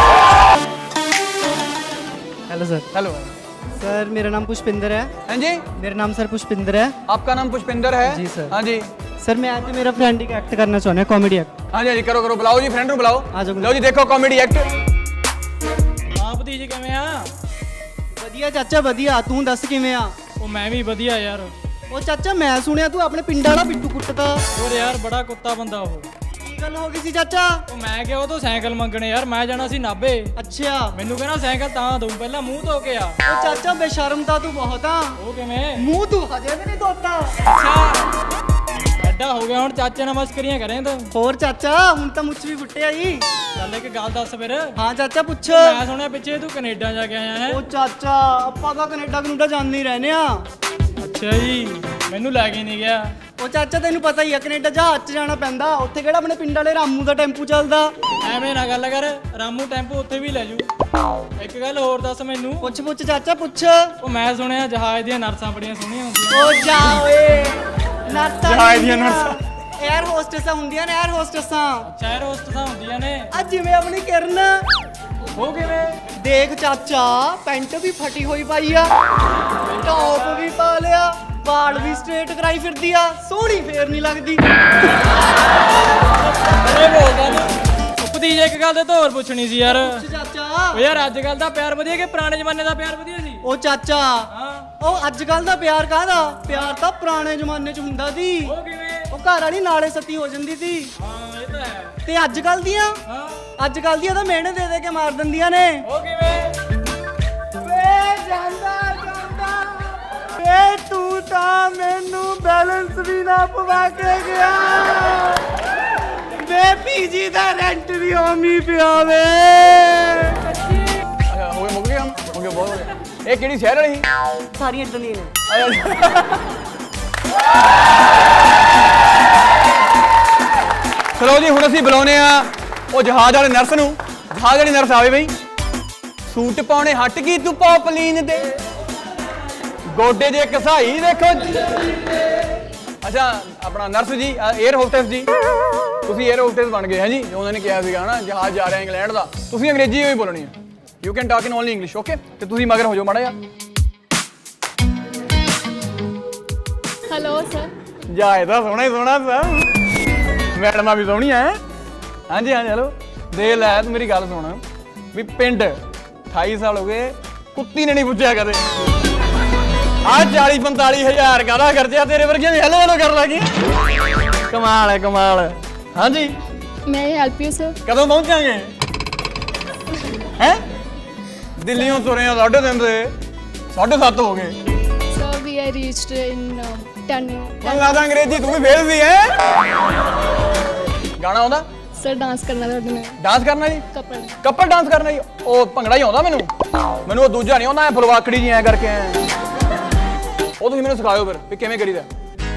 हेलो सर हेलो सर मेरा नाम पुष्पिंदर है हाँ जी मेरा नाम सर पुष्पिंदर है आपका नाम पुष्पिंदर है जी सर हाँ जी सर मैं आज मेरा फ्रेंड एक एक्ट करना चाहता हूँ कॉमेडी एक्ट हाँ जी हाँ जी करो करो बुलाओ जी फ्रेंड को बुलाओ आ जाओ लो जी देखो कॉमेडी एक्ट ਆਪ ਦੀ ਜੀ ਕਿਵੇਂ ਆ ਵਧੀਆ ਚਾਚਾ ਵਧੀਆ ਤੂੰ ਦੱਸ ਕਿਵੇਂ ਆ ਉਹ ਮੈਂ ਵੀ ਵਧੀਆ ਯਾਰ ਉਹ ਚਾਚਾ ਮੈਂ ਸੁਣਿਆ ਤੂੰ ਆਪਣੇ ਪਿੰਡ ਵਾਲਾ ਪਿੱਟੂ ਕੁੱਟਦਾ ਹੋਰ ਯਾਰ ਬੜਾ ਕੁੱਤਾ ਬੰਦਾ ਉਹ ਕੀ ਗੱਲ ਹੋ ਗਈ ਸੀ ਚਾਚਾ ਉਹ ਮੈਂ ਕਿਹਾ ਉਹ ਤੋਂ ਸਾਈਕਲ ਮੰਗਣੇ ਯਾਰ ਮੈਂ ਜਾਣਾ ਸੀ ਨਾਭੇ ਅੱਛਾ ਮੈਨੂੰ ਕਹਿੰਦਾ ਸਾਈਕਲ ਤਾਂ ਦਊ ਪਹਿਲਾਂ ਮੂੰਹ ਧੋ ਕੇ ਆ ਉਹ ਚਾਚਾ ਬੇਸ਼ਰਮ ਤਾਂ ਤੂੰ ਬਹੁਤ ਆ ਉਹ ਕਿਵੇਂ ਮੂੰਹ ਤੂੰ ਹਜੇ ਵੀ ਨਹੀਂ ਧੋਤਾ ਅੱਛਾ ਐਡਾ ਹੋ ਗਿਆ ਹੁਣ ਚਾਚੇ ਨਾਲ ਮਸਕਰੀਆਂ ਕਰੇ ਤੂੰ ਹੋਰ ਚਾਚਾ ਹੁਣ ਤਾਂ ਮੁੱਛ ਵੀ ਫੁੱਟਿਆ ਈ ਚੱਲ ਇੱਕ ਗੱਲ ਦੱਸ ਫਿਰ ਹਾਂ ਚਾਚਾ ਪੁੱਛ ਮੈਂ ਸੁਣਿਆ ਪਿੱਛੇ ਤੂੰ ਕੈਨੇਡਾ ਜਾ ਕੇ ਆਇਆ ਹੈ ਉਹ ਚਾਚਾ ਆਪਾਂ ਤਾਂ ਕੈਨੇਡਾ ਕਨੂਡਾ ਜਾਂਦੇ ਹੀ ਰਹਿੰਦੇ ਆ ਅੱਛਾ ਜੀ ਮੈਨੂੰ ਲੈ ਕੇ ਨਹੀਂ ਗਿਆ ਉਹ ਚਾਚਾ ਤੈਨੂੰ ਪਤਾ ਹੀ ਆ ਕੈਨੇਡਾ ਜਹਾਜ਼ 'ਚ ਜਾਣਾ ਪੈਂਦਾ ਉੱਥੇ ਕਿਹੜਾ ਆਪਣੇ ਪਿੰਡ ਵਾਲੇ ਰਾਮੂ ਦਾ ਟੈਂਪੂ ਚੱਲਦਾ ਐਵੇਂ ਨਾ ਗੱਲ ਕਰ ਰਾਮੂ ਟੈਂਪੂ ਉੱਥੇ ਵੀ ਲੈ ਜੂ ਇੱਕ ਗੱਲ ਹੋਰ ਦੱਸ ਮੈਨੂੰ ਪੁੱਛ ਪੁੱਛ ਚਾਚਾ ਪੁੱਛ ਉਹ ਮੈਂ ਸੁਣਿਆ ਜਹਾਜ਼ ਦੀਆਂ ਨਰਸਾਂ ਬੜੀਆਂ ਸੋਹਣੀਆਂ ਹੁੰਦੀਆਂ ਉਹ ਜਾ ਓਏ ਨਰਸਾਂ ਜਹਾਜ਼ ਦੀਆਂ ਨਰਸਾਂ 에ਅਰ ਹੋਸਟੈਸਾਂ ਹੁੰਦੀਆਂ ਨੇ 에ਅਰ ਹੋਸਟੈਸਾਂ ਸ਼ਹਿਰ ਹੋਸਟਸਾਂ ਹੁੰਦੀਆਂ ਨੇ ਆ ਜਿਵੇਂ ਆਪਣੀ ਕਿਰਨ ਉਹ ਕਿਵੇਂ ਦੇਖ ਚਾਚਾ ਪੈਂਟ ਵੀ ਫਟੀ ਹੋਈ ਪਾਈ ਆ ਟੌਪ ਵੀ ਪਾ ਲਿਆ ਵਾਲ ਵੀ ਸਟ੍ਰੇਟ ਕਰਾਈ ਫਿਰਦੀ ਆ ਸੋਹਣੀ ਫੇਰ ਨਹੀਂ ਲੱਗਦੀ ਅਰੇ ਬੋਲਦਾ ਨਾ ਉਪਦੀ ਜੇ ਇੱਕ ਗੱਲ ਤੇ ਹੋਰ ਪੁੱਛਣੀ ਸੀ ਯਾਰ ਚਾਚਾ ਉਹ ਯਾਰ ਅੱਜ ਕੱਲ ਦਾ ਪਿਆਰ ਵਧੀਆ ਕਿ ਪੁਰਾਣੇ ਜ਼ਮਾਨੇ ਦਾ ਪਿਆਰ ਵਧੀਆ ਸੀ ਉਹ ਚਾਚਾ ਹਾਂ ਉਹ ਅੱਜ ਕੱਲ ਦਾ ਪਿਆਰ ਕਾਹਦਾ ਪਿਆਰ ਤਾਂ ਪੁਰਾਣੇ ਜ਼ਮਾਨੇ 'ਚ ਹੁੰਦਾ ਸੀ ਉਹ ਕਿਵੇਂ ਉਹ ਘਰ ਵਾਲੀ ਨਾਲੇ ਸਤੀ ਹੋ ਜਾਂਦੀ ਸੀ ਹਾਂ ਇਹ ਤਾਂ ਹੈ ਤੇ ਅੱਜ ਕੱਲ ਦੀਆਂ ਹਾਂ ਅੱਜ ਕੱਲ ਦੀਆਂ ਤਾਂ ਮਿਹਣੇ ਦੇ ਦੇ ਕੇ ਮਾਰ ਦਿੰਦੀਆਂ ਨੇ ਉਹ ਕਿਵੇਂ ਵੇ ਜਾਂਦਾ ਜਾਂਦਾ ਵੇ ਤੂੰ ਤਾਂ ਮੈਨੂੰ ਬੈਲੈਂਸ ਵੀ ਨਾ ਪਵਾ ਕੇ ਗਿਆ ਵੇ ਪੀਜੀ ਦਾ ਰੈਂਟ ਵੀ ਓਮੀ ਪਿਆ ਵੇ ਅੱਛਾ ਹੋ ਗਿਆ ਮੁੱਕ ਗਿਆ ਹੋ ਗਿਆ ਬਹੁਤ ਵਧੀਆ ਇਹ ਕਿਹੜੀ ਸ਼ਹਿਰ ਵਾਲੀ ਸਾਰੀਆਂ ਇਦਾਂ ਦੀਆਂ ਨੇ ਚਲੋ ਜੀ ਹੁਣ ਅਸੀਂ ਬੁਲਾਉਨੇ ਆ ਉਹ ਜਹਾਜ਼ ਵਾਲੇ ਨਰਸ ਨੂੰ ਜਹਾਜ਼ ਵਾਲੀ ਨਰਸ ਆਵੇ ਬਈ ਸੂਟ ਪਾਉਣੇ ਹਟ ਗਈ ਤੂੰ ਪੌਪਲੀਨ ਦੇ ਗੋਡੇ ਜੇ ਕਸਾਈ ਦੇਖੋ ਅੱਛਾ ਆਪਣਾ ਨਰਸ ਜੀ 에ਅਰ ਹੋਸਟੈਸ ਜੀ ਤੁਸੀਂ 에ਅਰ ਹੋਸਟੈਸ ਬਣ ਗਏ ਹੈ ਜੀ ਉਹਨਾਂ ਨੇ ਕਿਹਾ ਸੀਗਾ ਹਨਾ ਜਹਾਜ਼ ਜਾ ਰਿਹਾ ਇੰਗਲੈਂਡ ਦਾ ਤੁਸੀਂ ਅੰਗਰੇਜ਼ੀ ਹੀ ਬੋਲਣੀ ਹੈ you can talk in only English okay ਤੇ ਤੁਸੀਂ ਮਗਰ ਹੋ ਜਾਓ ਮਾੜਾ ਜਿਹਾ हेलो सर ਜਾ ਇਹਦਾ ਸੋਹਣਾ ਹੀ ਸੋਹਣਾ ਸਾ ਮੈਡਮਾਂ ਵੀ ਸੋਹਣੀਆਂ ਹੈ ਹਾਂਜੀ ਹਾਂਜੀ ਹਲੋ ਦੇ ਲੈ ਤੂੰ ਮੇਰੀ ਗੱਲ ਸੁਣ ਵੀ ਪਿੰਡ ਅਠਾਈ ਸਾਲ ਹੋ ਗਏ ਕੁੱਤੀ ਨੇ ਨਹੀਂ ਪੁੱਛਿਆ ਕਦੇ ਆ ਚਾਲੀ ਪੰਤਾਲੀ ਹਜ਼ਾਰ ਕਾਹਦਾ ਖਰਚਿਆ ਤੇਰੇ ਵਰਗੇ ਵੀ ਹੈਲੋ ਹੈਲੋ ਕਰ ਲੱਗੀ ਕਮਾਲ ਹੈ ਕਮਾਲ ਹਾਂਜੀ मैं हेल्प यू सर ਕਦੋਂ ਪਹੁੰਚਾਂਗੇ ਹੈ ਦਿੱਲੀੋਂ ਤੁਰੇ ਆ ਸਾਢੇ ਤਿੰਨ ਦੇ ਸਾਢੇ ਸੱਤ ਹੋ ਗਏ sir we are reached in ten ਮੈਨੂੰ ਲੱਗਦਾ ਅੰਗਰੇਜ਼ੀ ਤੂੰ ਵੀ ਫੇਲ ਸੀ ਹੈ ਗਾਣਾ ਆਉਂਦਾ सर डांस करना था मैं ਡਾਂਸ ਕਰਨਾ ਜੀ कपल ਕੱਪਲ ਡਾਂਸ ਕਰਨਾ ਜੀ ਉਹ ਭੰਗੜਾ ਹੀ ਆਉਂਦਾ ਮੈਨੂੰ ਮੈਨੂੰ ਉਹ ਦੂਜਾ ਨਹੀਂ ਆਉਂਦਾ ਫੁਲਵਾਕੜੀ ਜੀ ਐ ਕਰਕੇ ਐ ਉਹ ਤੁਸੀਂ ਮੈਨੂੰ ਸਿਖਾਇਓ ਫਿਰ ਵੀ ਕਿਵੇਂ ਕਰੀਦਾ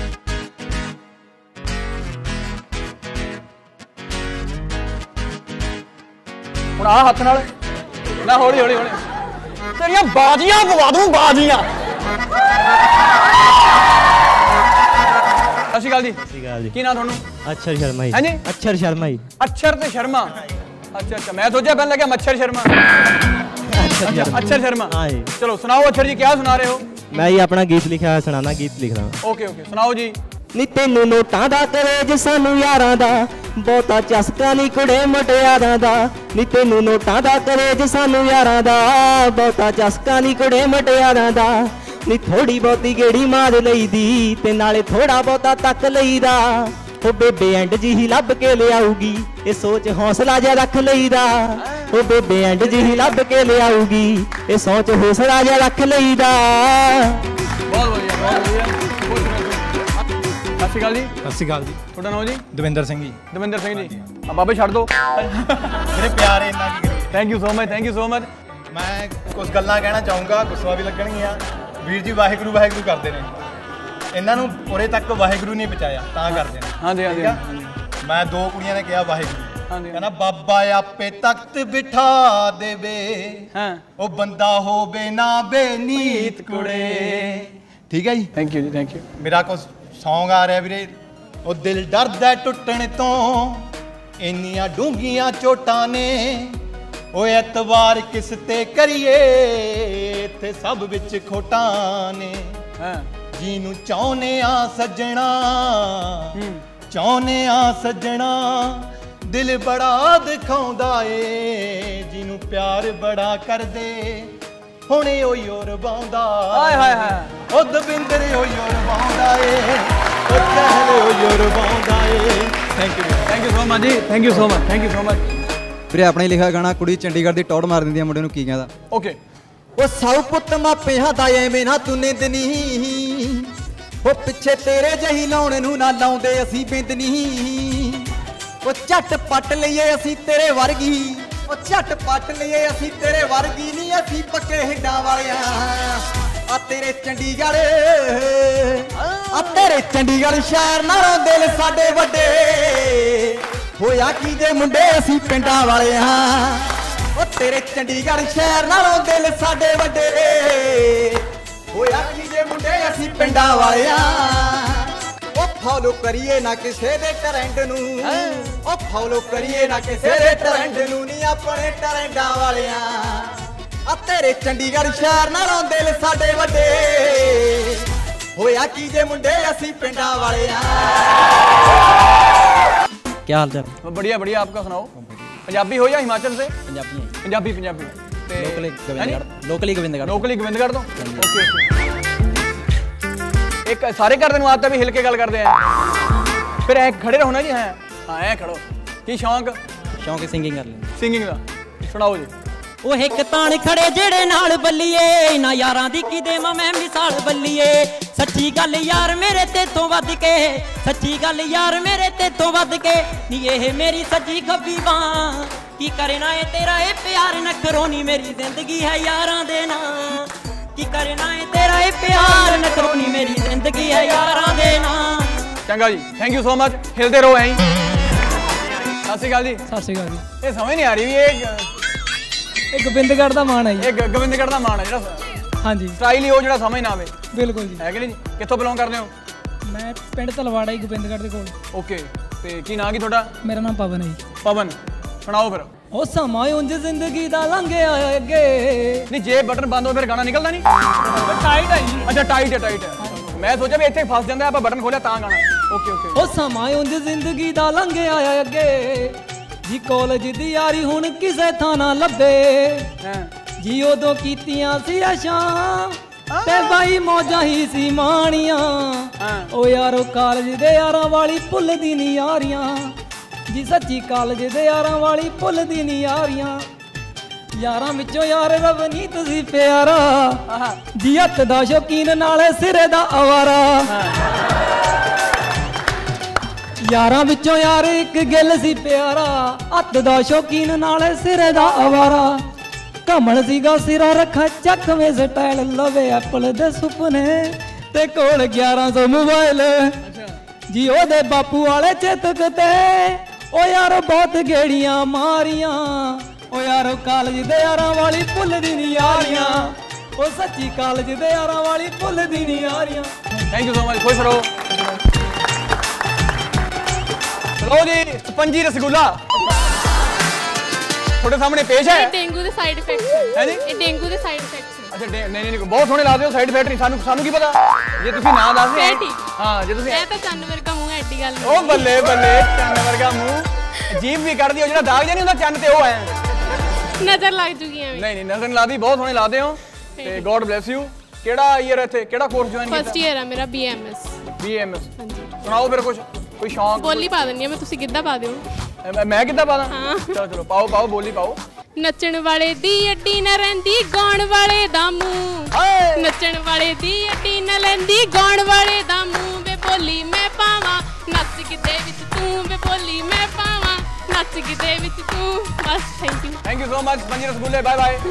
ਹੁਣ ਆਹ ਹੱਥ ਨਾਲ ਨਾ ਹੌਲੀ ਹੌਲੀ ਹੌਲੀ ਤੇਰੀਆਂ ਬਾਜ਼ੀਆਂ ਪਵਾ ਦੂੰ ਬਾਜ਼ੀਆਂ ਸਤਿ ਸ਼੍ਰੀ ਅਕਾਲ ਜੀ। ਸਤਿ ਸ਼੍ਰੀ ਅਕਾਲ ਜੀ। ਕੀ ਨਾਮ ਤੁਹਾਨੂੰ? ਅਛਰ ਸ਼ਰਮਾ ਜੀ। ਹਾਂਜੀ ਅਛਰ ਸ਼ਰਮਾ ਜੀ। ਅਛਰ ਤੇ ਸ਼ਰਮਾ। ਅੱਛਾ ਅੱਛਾ ਮੈਂ ਸੋਚਿਆ ਪਹਿਲਾਂ ਲੱਗਿਆ ਮੱਛਰ ਸ਼ਰਮਾ। अच्छा अक्षर शर्मा। हाँ जी। चलो सुनाओ अक्षर जी, क्या सुना रहे हो? मैं ये अपना गीत लिखा है, सुनाना गीत लिख रहा हूँ। ओके ओके सुनाओ जी। नी तेनू नोटां दा करेज सानू यारां दा, बहुता चस्का नी कुड़े मुटियारां दा। नी तेनू नोटां दा करेज सानू यारां दा, बहुता चस्का नी कुड़े मुटियारां दा। नी थोड़ी बहुती गेड़ी मार लईदी ते नाले थोड़ा बहुता तक लईदा। ओ बेबे एंड जी ही लभ के ले आऊगी, ये सोच हौसला जा रख लईदा। ओ बेबे एंड जी ही लभ के ले आऊगी, ये सोच हौसला जा रख लईदा। बहुत बढ़िया बहुत बढ़िया। सत श्री अकाल जी। सत श्री अकाल जी। ਤੁਹਾਡਾ ਨਾਮ ਜੀ? ਦਵਿੰਦਰ ਸਿੰਘ ਜੀ। ਦਵਿੰਦਰ ਸਿੰਘ ਜੀ। ਆ ਬਾਬੇ ਛੱਡ ਦੋ ਮੇਰੇ ਪਿਆਰੇ ਇੰਨਾ ਕੀ ਕਰੀਏ। Thank you so much thank you so much. ਮੈਂ ਕੁਝ ਗੱਲਾਂ ਕਹਿਣਾ ਚਾਹੂੰਗਾ, ਗੁੱਸਾ ਵੀ ਲੱਗਣਗੀਆਂ। ਵੀਰ ਜੀ ਵਾਹਿਗੁਰੂ ਵਾਹਿਗੁਰੂ ਕਰਦੇ ਨੇ, ਇਹਨਾਂ ਨੂੰ ਉਰੇ ਤੱਕ ਵਾਹਿਗੁਰੂ ਨਹੀਂ ਪਹੁੰਚਾਇਆ ਤਾਂ ਕਰਦੇ ਨੇ। ਹਾਂਜੀ ਹਾਂਜੀ। ਮੈਂ ਦੋ ਕੁੜੀਆਂ ਨੇ ਕਿਹਾ ਵਾਹਿਗੁਰੂ, ਕਹਿੰਦਾ ਬਾਬਾ ਆਪੇ ਤਖਤ ਬਿਠਾ ਦੇਵੇ, ਹਾਂ ਉਹ ਬੰਦਾ ਹੋਵੇ ਨਾ ਬੇਨੀਤ ਕੁੜੇ। ਠੀਕ ਹੈ ਜੀ, ਥੈਂਕ ਯੂ ਜੀ ਥੈਂਕ ਯੂ। ਮੇਰਾ ਕੁਝ ਸੌਂਗ ਆ ਰਿਹਾ ਵੀਰੇ। ਉਹ ਦਿਲ ਡਰਦਾ ਟੁੱਟਣ ਤੋਂ, ਇੰਨੀਆਂ ਡੂੰਘੀਆਂ ਚੋਟਾਂ ਨੇ। ਓਏ ਐਤਵਾਰ ਕਿਸ ਤੇ ਕਰੀਏ, ਇੱਥੇ ਸਭ ਵਿੱਚ ਖੋਟਾਂ ਨੇ। ਹਾਂ ਜਿਹਨੂੰ ਚਾਹੁੰਦੇ ਆ ਸੱਜਣਾ, ਚਾਹੁੰਦੇ ਆ ਸੱਜਣਾ, ਦਿਲ ਬੜਾ ਦਿਖਾਉਂਦਾ ਏ। ਜਿਹਨੂੰ ਪਿਆਰ ਬੜਾ ਕਰਦੇ, ਹੁਣੇ ਓਈ ਓ ਰਵਾਉਂਦਾ। ਹਾਏ ਹਾਏ ਹਾਏ ਉਹ ਦਵਿੰਦਰ ਓਈ ਓ ਰਵਾਉਂਦਾ ਏ, ਉਹ ਕਹਿਲੇ ਓਈ ਓ ਰਵਾਉਂਦਾ ਏ। Thank you thank you so much ਜੀ thank you so much thank you so much. ਵੀਰੇ ਆਪਣਾ ਹੀ ਲਿਖਿਆ ਗਾਣਾ, ਕੁੜੀ ਚੰਡੀਗੜ੍ਹ ਦੀ ਟੌੜ ਮਾਰ ਦਿੰਦੀ ਆ ਮੁੰਡੇ ਨੂੰ ਕੀ ਕਹਿੰਦਾ। ਓਕੇ। ਉਹ ਸੌ ਪੁੱਤ ਮਾਪਿਆਂ ਦਾ ਐਵੇਂ ਨਾ ਤੂੰ ਨਿੰਦ ਨਹੀਂ, ਉਹ ਪਿੱਛੇ ਤੇਰੇ ਜਹੀ ਲਾਉਣ ਨੂੰ ਨਾ ਲਾਉਂਦੇ ਅਸੀਂ ਬਿੰਦ ਨਹੀਂ। ਉਹ ਝੱਟ ਪੱਟ ਲਈਏ ਅਸੀਂ ਤੇਰੇ ਵਰਗੀ, ਉਹ ਝੱਟ ਪੱਟ ਲਈਏ ਅਸੀਂ ਤੇਰੇ ਵਰਗੀ ਨਹੀਂ। ਅਸੀਂ ਪੱਕੇ ਹਿੱਡਾਂ ਵਾਲਿਆਂ ਆ ਤੇਰੇ ਚੰਡੀਗੜ੍ਹ, ਆ ਤੇਰੇ ਚੰਡੀਗੜ੍ਹ ਸ਼ਹਿਰ ਨਾਲੋਂ ਦਿਲ ਸਾਡੇ ਵੱਡੇ। ਹੋਇਆ ਕੀ ਜੇ ਮੁੰਡੇ ਅਸੀਂ ਪਿੰਡਾਂ ਵਾਲਿਆਂ, ਉਹ ਤੇਰੇ ਚੰਡੀਗੜ੍ਹ ਸ਼ਹਿਰ ਨਾਲੋਂ ਦਿਲ ਸਾਡੇ ਵੱਡੇ। ਹੋਇਆ ਕੀ ਜੇ ਮੁੰਡੇ ਅਸੀਂ ਪਿੰਡਾਂ ਵਾਲਿਆਂ। ਉਹ ਫੋਲੋ ਕਰੀਏ ਨਾ ਕਿਸੇ ਦੇ ਟਰੈਂਡ ਨੂੰ, ਉਹ ਫੋਲੋ ਕਰੀਏ ਨਾ ਕਿਸੇ ਦੇ ਟਰੈਂਡ ਨੂੰ ਨਹੀਂ ਆਪਣੇ ਟਰੈਂਡਾਂ ਵਾਲਿਆਂ। ਆ ਤੇਰੇ ਚੰਡੀਗੜ੍ਹ ਸ਼ਹਿਰ ਨਾਲੋਂ ਦਿਲ ਸਾਡੇ ਵੱਡੇ। ਹੋਇਆ ਕੀ ਜੇ ਮੁੰਡੇ ਅਸੀਂ ਪਿੰਡਾਂ ਵਾਲਿਆਂ। क्या हाल चाल? बढ़िया बढ़िया। आपका सुनाओ। पंजाबी हो या हिमाचल से? Punjabi Punjabi Punjabi. Locally Gobindgarh locally Gobindgarh locally Gobindgarh तो ओके ओके। एक सारे घर दिन आदत है भी हिल के गल करते हैं, फिर ऐ खड़े रहो ना जी। हैं हाँ ऐ खड़ो। की शौक? शौक सिंगिंग कर लें। सिंगिंग का सुनाओ जी। ਉਹ ਇੱਕ ਤਾਣ ਖੜੇ ਜਿਹੜੇ ਨਾਲ ਬੱਲੀਏ, ਨਾ ਯਾਰਾਂ ਦੀ ਕੀ ਦੇਵਾਂ ਮੈਂ ਮਿਸਾਲ ਬੱਲੀਏ। ਸੱਚੀ ਗੱਲ ਯਾਰ ਮੇਰੇ ਤੇਥੋਂ ਵੱਧ ਕੇ, ਸੱਚੀ ਗੱਲ ਯਾਰ ਮੇਰੇ ਤੇਥੋਂ ਵੱਧ ਕੇ ਨੀ ਇਹ ਮੇਰੀ ਸੱਜੀ ਖੱਬੀ ਬਾਂਹ। ਕੀ ਕਰਨਾ ਏ ਤੇਰਾ ਇਹ ਪਿਆਰ ਨਖਰੋ ਨੀ, ਮੇਰੀ ਜ਼ਿੰਦਗੀ ਹੈ ਯਾਰਾਂ ਦੇ ਨਾਂ। ਕੀ ਕਰਨਾ ਏ ਤੇਰਾ ਇਹ ਪਿਆਰ ਨਖਰੋ ਨੀ, ਮੇਰੀ ਜ਼ਿੰਦਗੀ ਹੈ ਯਾਰਾਂ ਦੇ ਨਾਂ। ਚੰਗਾ ਜੀ ਥੈਂਕ ਯੂ ਸੋ ਮਚ। ਹਿਲਦੇ ਰਹੋ ਐਂ। ਸਤਿ ਸ਼੍ਰੀ ਅਕਾਲ ਜੀ। ਸਤਿ ਸ਼੍ਰੀ ਅਕਾਲ ਜੀ। ਇਹ ਸਮਝ ਨਹੀਂ ਆ ਰਹੀ ਵੀ ਇਹ ਇਹ ਗੋਬਿੰਦਗੜ੍ਹ ਦਾ ਮਾਣ ਹੈ ਜੀ। ਇਹ ਗੋਬਿੰਦਗੜ੍ਹ ਦਾ ਮਾਣ ਹੈ ਜਿਹੜਾ। ਹਾਂਜੀ ਸਟਾਈਲ ਹੀ ਉਹ ਜਿਹੜਾ ਸਮਝ ਨਾ ਆਵੇ। ਬਿਲਕੁਲ ਜੀ। ਹੈ ਕਿ ਨਹੀਂ ਜੀ? ਕਿੱਥੋਂ ਬਿਲੋਂਗ ਕਰਦੇ ਹੋ? ਮੈਂ ਪਿੰਡ ਤਲਵਾੜਾ ਹੀ ਗੋਬਿੰਦਗੜ੍ਹ ਦੇ ਕੋਲ। ਓਕੇ ਤੇ ਕੀ ਨਾਂ ਕੀ ਤੁਹਾਡਾ? ਮੇਰਾ ਨਾਮ ਪਵਨ ਹੈ ਜੀ। ਪਵਨ ਸੁਣਾਓ ਫਿਰ। ਉਹ ਸਮਾਂ ਉਂਝ ਜ਼ਿੰਦਗੀ ਦਾ ਲੰਘਿਆ ਅੱਗੇ। ਨਹੀਂ ਜੇ ਬਟਨ ਬੰਦ ਹੋ ਫਿਰ ਗਾਣਾ ਨਿਕਲਦਾ ਨਹੀਂ? ਟਾਈਟ ਹੈ ਜੀ। ਅੱਛਾ ਟਾਈਟ ਹੈ ਟਾਈਟ ਹੈ। ਮੈਂ ਸੋਚਿਆ ਵੀ ਇੱਥੇ ਫਸ ਜਾਂਦਾ ਆਪਾਂ ਬਟਨ ਖੋਲਿਆ ਤਾਂ ਗਾਣਾ। Okay okay. ਉਹ ਸਮਾਂ ਉਂਝ ਜ਼ਿੰਦਗੀ ਦਾ ਲੰਘਿਆ ਅੱਗੇ ਜੀ, ਕਾਲਜ ਦੀ ਯਾਰੀ ਹੁਣ ਕਿਸੇ ਥਾਂ ਨਾ ਲੱਭੇ ਜੀ। ਉਦੋਂ ਕੀਤੀਆਂ ਸੀ ਆਸ਼ਾਂ ਤੇ ਬਾਈ ਮੌਜਾਂ ਹੀ ਸੀ ਮਾਣੀਆਂ। ਉਹ ਯਾਰੋ ਕਾਲਜ ਦੇ ਯਾਰਾਂ ਵਾਲੀ ਭੁੱਲਦੀ ਨੀ ਯਾਰੀਆਂ ਜੀ, ਸੱਚੀ ਕਾਲਜ ਦੇ ਯਾਰਾਂ ਵਾਲੀ ਭੁੱਲਦੀ ਨੀ ਯਾਰੀਆਂ। ਯਾਰਾਂ ਵਿੱਚੋਂ ਯਾਰ ਰਵਨੀਤ ਸੀ ਪਿਆਰਾ ਜੀ, ਹੱਥ ਦਾ ਸ਼ੌਕੀਨ ਨਾਲੇ ਸਿਰੇ ਦਾ ਆਵਾਰਾ। ਯਾਰਾਂ ਵਿੱਚੋਂ ਯਾਰ ਇੱਕ ਗਿੱਲ ਸੀ ਪਿਆਰਾ, ਹੱਥ ਦਾ ਸ਼ੌਕੀਨ ਨਾਲੇ ਸਿਰੇ ਦਾ ਆਵਾਰਾ। ਕਮਲ ਸੀਗਾ ਸਿਰਾ ਰੱਖਾ ਚੱਕਵੇਂ ਸਟਾਈਲ, ਲਵੇ ਐਪਲ ਦੇ ਸੁਪਨੇ ਤੇ ਕੋਲ ਗਿਆਰਾਂ ਸੌ ਮੋਬਾਈਲ ਜੀ। ਉਹਦੇ ਬਾਪੂ ਵਾਲੇ ਚੇਤਕ ਤੇ ਉਹ ਯਾਰ ਬਹੁਤ ਗੇੜੀਆਂ ਮਾਰੀਆਂ। ਉਹ ਯਾਰ ਕਾਲਜ ਦੇ ਯਾਰਾਂ ਵਾਲੀ ਭੁੱਲਦੀ ਨੀ ਯਾਰੀਆਂ। ਉਹ ਸੱਚੀ ਕਾਲਜ ਦੇ ਯਾਰਾਂ ਵਾਲੀ ਭੁੱਲਦੀ ਨਹੀਂ ਯਾਰੀਆਂ। ਥੈਂਕ ਯੂ ਸੋ ਮਚ, ਖੁਸ਼ ਰਹੋ। ਲਓ ਜੀ ਸਪੰਜੀ ਰਸਗੁੱਲਾ ਤੁਹਾਡੇ ਸਾਹਮਣੇ ਪੇਸ਼ ਹੈ। ਡੇਂਗੂ ਦੇ ਸਾਈਡ ਇਫੈਕਟਸ ਹੈ ਜੀ, ਇਹ ਡੇਂਗੂ ਦੇ ਸਾਈਡ ਇਫੈਕਟਸ। ਅੱਛਾ ਨਹੀਂ ਨਹੀਂ ਬਹੁਤ ਸੋਹਣੇ ਲਾ ਦਿਓ, ਸਾਈਡ ਇਫੈਕਟ ਨਹੀਂ। ਸਾਨੂੰ ਸਾਨੂੰ ਕੀ ਪਤਾ ਜੇ ਤੁਸੀਂ ਨਾ ਦੱਸਦੇ। ਹਾਂ ਜੇ ਤੁਸੀਂ ਇਹ ਤਾਂ ਚੰਨ ਵਰਗਾ ਮੂੰਹ ਐਡੀ ਗੱਲ ਨਹੀਂ। ਉਹ ਬੱਲੇ ਬੱਲੇ ਚੰਨ ਵਰਗਾ ਮੂੰਹ, ਜੀਭ ਵੀ ਕੱਢਦੀ, ਉਹ ਜਿਹੜਾ ਦਾਗ ਜਿਹਾ ਨਹੀਂ ਹੁੰਦਾ ਚੰਨ ਤੇ ਉਹ ਹੈ। ਨਜ਼ਰ ਲੱਗ ਜੂਗੀ ਐਵੇਂ। ਨਹੀਂ ਨਹੀਂ ਨਜ਼ਰ ਲਾ ਦੀ, ਬਹੁਤ ਸੋਹਣੇ ਲਾਦੇ ਹੋ ਤੇ ਗੋਡ ਬlesਸ ਯੂ। ਕਿਹੜਾ ਈਅਰ ਇੱਥੇ ਕਿਹੜਾ ਕੋਰਸ ਜੁਆਇਨ ਕੀਤਾ? ਫਸਟ ਈਅਰ ਹੈ ਮੇਰਾ ਬੀਐਮਐਸ। ਬੀਐਮਐਸ ਹਾਂਜੀ। ਸੁਣਾਓ ਫਿਰ ਕੁਝ ਕੋਈ ਸ਼ੌਂਕ। ਬੋਲੀ ਪਾ ਦਿੰਦੀ ਆ ਮੈਂ, ਤੁਸੀਂ ਗਿੱਧਾ ਪਾ ਦਿਓ। ਮੈਂ ਕਿੱਦਾਂ ਪਾਦਾ? ਚਲੋ ਚਲੋ ਪਾਓ ਪਾਓ ਬੋਲੀ ਪਾਓ। ਨੱਚਣ ਵਾਲੇ ਦੀ ਅੱਡੀ ਨਾ ਰਹਿੰਦੀ ਗਾਉਣ ਵਾਲੇ ਦਾ ਮੂੰਹ, ਨੱਚਣ ਵਾਲੇ ਦੀ ਅੱਡੀ ਨਾ ਲੈਂਦੀ ਗਾਉਣ ਵਾਲੇ ਦਾ ਮੂੰਹ। ਵੇ ਬੋਲੀ ਮੈਂ ਪਾਵਾਂ ਨੱਚ ਗਿੱਧੇ ਵਿੱਚ ਤੂੰ, ਵੇ ਬੋਲੀ ਮੈਂ ਪਾਵਾਂ ਨੱਚ ਗਿੱਧੇ ਵਿੱਚ ਤੂੰ। ਬਸ thank you thank you so much spongy ਰਸਗੁੱਲੇ। Bye bye.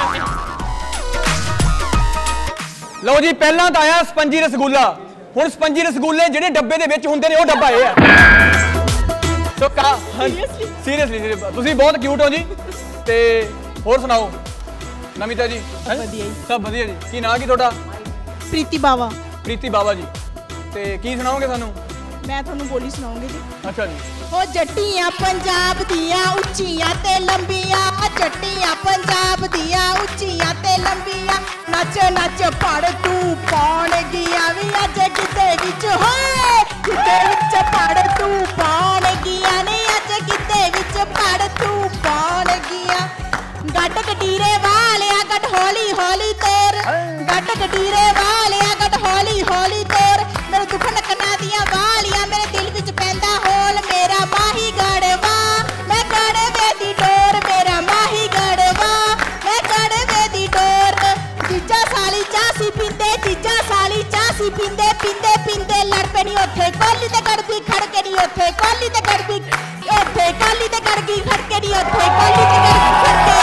ਲਓ ਜੀ ਪਹਿਲਾਂ ਤਾਂ ਆਇਆ ਸਪੰਜੀ ਰਸਗੁੱਲਾ, ਹੁਣ ਸਪੰਜੀ ਰਸਗੁੱਲੇ ਜਿਹੜੇ ਡੱਬੇ ਦੇ ਵਿੱਚ ਹੁੰਦੇ ਨੇ ਉਹ ਡੱਬਾ ਇਹ ਹੈ। ਸੋ ਕਾ ਸੀਰੀਅਸਲੀ ਤੁਸੀਂ ਬਹੁਤ ਕਿਊਟ ਹੋ ਜੀ। ਤੇ ਹੋਰ ਸੁਣਾਓ ਨਮਿਤਾ ਜੀ? ਵਧੀਆ ਜੀ, ਸਭ ਵਧੀਆ ਜੀ। ਕੀ ਨਾਂ ਕੀ ਤੁਹਾਡਾ? ਪ੍ਰੀਤੀ ਬਾਵਾ। ਪ੍ਰੀਤੀ ਬਾਵਾ ਜੀ। ਤੇ ਕੀ ਸੁਣਾਓਗੇ ਸਾਨੂੰ? ਮੈਂ ਤੁਹਾਨੂੰ ਬੋਲੀ ਸੁਣਾਉਂਗੀ ਜੀ। ਅੱਛਾ ਜੀ। ਹੋ ਜੱਟੀਆਂ ਪੰਜਾਬ ਦੀਆਂ ਉੱਚੀਆਂ ਤੇ ਲੰਬੀਆਂ, ਜੱਟੀਆਂ ਪੰਜਾਬ ਦੀਆਂ ਉੱਚੀਆਂ ਤੇ ਲੰਬੀਆਂ, ਨੱਚ ਨੱਚ ਪੜ ਤੂੰ ਪਾਉਣ ਗਿਆ ਵੀ ਅੱਜ ਗਿੱਧੇ ਵਿੱਚ। ਹੋਏ ਗਿੱਧੇ ਵਿੱਚ ਪੜ ਤੂੰ ਪਾਉਣ ਗਿਆ ਨੇ, ਅੱਜ ਗਿੱਧੇ ਵਿੱਚ ਪੜ ਤੂੰ ਪਾਉਣ ਗਿਆ। ਗੱਡ ਗਡੀਰੇ ਵਾਲਿਆ ਗੱਡ ਹੌਲੀ ਹੌਲੀ ਤੋਰ, ਗੱਡ ਗਡੀਰੇ ਵਾਲਿਆ ਗੱਡ ਹੌਲੀ ਹੌਲੀ ਤੋਰ। ਮੇਰੇ ਦੁਖਣ ਕੰਨਾਂ ਦੀਆਂ ਵਾਲੀਆਂ ਮੇਰੇ ਦਿਲ ਵਿੱਚ ਪੈਂਦਾ ਹੋਲ, ਮੇਰਾ ਮਾਹੀ ਗੜਵਾ ਮੈਂ ਗੜਵੇ ਦੀ ਡੋਰ, ਮੇਰਾ ਮਾਹੀ ਗੜਵਾ ਮੈਂ ਗੜਵੇ ਦੀ ਡੋਰ। ਤੀਜਾ ਸਾਲੀ ਚਾਹ ਸੀ ਪੀਂਦੇ, ਤੀਜਾ ਸਾਲੀ ਚਾਹ ਸੀ ਪੀਂਦੇ, ਪੀਂਦੇ ਪੀਂਦੇ ਲੜ ਪਏ ਨੀ ਉੱਥੇ ਕੋਲੀ ਤੇ ਗੜਬੀ ਖੜ ਕੇ ਨੀ ਉੱਥੇ ਕੋਲੀ ਤੇ ਗੜਬੀ, ਉੱਥੇ ਕੋਲੀ ਤੇ ਗੜਬੀ ਖੜ ਕੇ ਨੀ ਉੱਥੇ ਕੋਲੀ ਤੇ ਗੜਬੀ ਖੜ ਕੇ।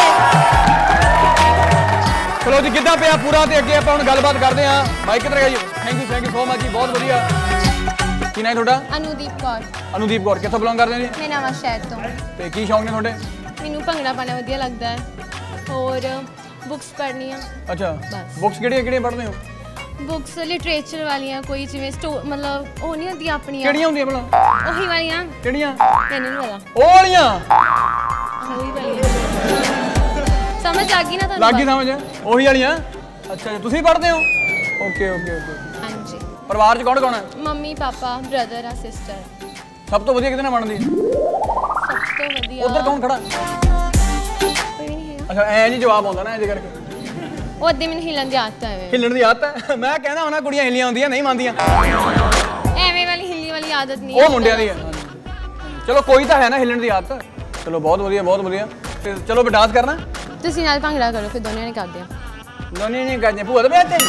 ਚਲੋ ਜੀ ਗਿੱਧਾ ਪਿਆ ਪੂਰਾ ਤੇ ਅੱਗੇ ਆਪਾਂ ਹੁਣ ਗੱਲਬਾਤ ਕਰਦੇ ਹਾਂ। ਮਾਈਕ ਕਿੱਧਰ ਗਿਆ ਜੀ? Thank you thank you so much ਜੀ, ਬਹੁਤ ਵਧੀਆ। ਕੀ ਨਾਂ ਤੁਹਾਡਾ? ਅਨੂਦੀਪ ਕੌਰ। ਅਨੂਦੀਪ ਕੌਰ ਕਿੱਥੋਂ ਬਿਲੋਂਗ ਕਰਦੇ ਹੋ ਜੀ? ਮੈਂ ਨਵਾਂ ਸ਼ਹਿਰ ਤੋਂ। ਤੇ ਕੀ ਸ਼ੌਂਕ ਨੇ ਤੁਹਾਡੇ? ਮੈਨੂੰ ਭੰਗੜਾ ਪਾਉਣਾ ਵਧੀਆ ਲੱਗਦਾ ਹੈ, ਹੋਰ ਬੁੱਕਸ ਪੜ੍ਹਨੀਆਂ। ਅੱਛਾ ਬੁੱਕਸ ਕਿਹੜੀਆਂ ਕਿਹੜੀਆਂ ਪੜ੍ਹਦੇ ਹੋ? ਬੁੱਕਸ ਲਿਟਰੇਚਰ ਵਾਲੀਆਂ, ਕੋਈ ਜਿਵੇਂ ਸਟੋ ਮਤਲਬ ਉਹ ਨਹੀਂ ਹੁੰਦੀਆਂ ਆਪਣੀਆਂ। ਕਿਹੜੀਆਂ ਹੁੰਦੀਆਂ ਭਲਾ? ਉਹੀ ਵਾਲੀਆਂ। ਕਿਹੜੀਆਂ? ਮੈਨੂੰ ਨਹੀਂ ਪਤਾ। ਉਹ ਵਾਲੀਆਂ? ਉਹੀ ਵਾਲੀਆਂ। ਸਮਝ ਆ ਗਈ ਨਾ ਤੁਹਾਨੂੰ? ਲੱਗ ਗਈ ਸਮਝ। ਉਹੀ ਵਾਲੀਆਂ। ਅੱਛਾ ਜੀ ਤੁਸੀਂ ਪੜ੍ਹਦੇ ਹੋ? Okay okay okay. ਹਾਂਜੀ। ਪਰਿਵਾਰ 'ਚ ਕੌਣ ਕੌਣ ਹੈ? ਮੰਮੀ ਪਾਪਾ ਬ੍ਰਦਰ ਆ ਸਿਸਟਰ। ਸਭ ਤੋਂ ਵਧੀਆ ਕਿਹਦੇ ਨਾਲ ਬਣਦੀ? ਸਭ ਤੋਂ ਵਧੀਆ ਉਧਰ ਕੌਣ ਖੜਾ? ਕੋਈ ਨਹੀਂ ਹੈਗਾ। ਅੱਛਾ ਐ ਨਹੀਂ ਜਵਾਬ ਆਉਂਦਾ ਨਾ ਇਹਦੇ ਕਰਕੇ। ਉਹ ਅੱਧੇ ਮੈਨੂੰ ਹਿੱਲਣ ਦੀ ਆਦਤ ਹੈ। ਹਿੱਲਣ ਦੀ ਆਦਤ ਹੈ? ਮੈਂ ਕਹਿੰਦਾ ਹੁਣਾ ਕੁੜੀਆਂ ਹਿੱਲੀਆਂ ਹੁੰਦੀਆਂ ਨਹੀਂ ਮੰਨਦੀਆਂ। ਐਵੇਂ ਵਾਲੀ ਹਿੱਲੀ ਵਾਲੀ ਆਦਤ ਨਹੀਂ। ਉਹ ਮੁੰਡਿਆਂ ਦੀ ਹੈ। ਚਲੋ ਕੋਈ ਤਾਂ ਹੈ ਨਾ ਹਿੱਲਣ ਦੀ ਆਦਤ। ਚਲੋ ਬਹੁਤ ਵਧੀਆ ਬਹੁਤ ਵਧੀਆ। ਤੇ ਚਲੋ ਫਿਰ ਡਾਂਸ ਕਰਨਾ? ਤੁਸੀਂ ਨਾਲ ਭੰਗੜਾ ਕਰੋ ਫਿਰ ਦੋਨੋਂ ਨੇ ਕਰਦੇ ਆ। ਦੋਨੇ ਨਹੀਂ ਕਰਦੇ ਭੂਆ ਦੇ ਵਿਆਹ ਤੇ।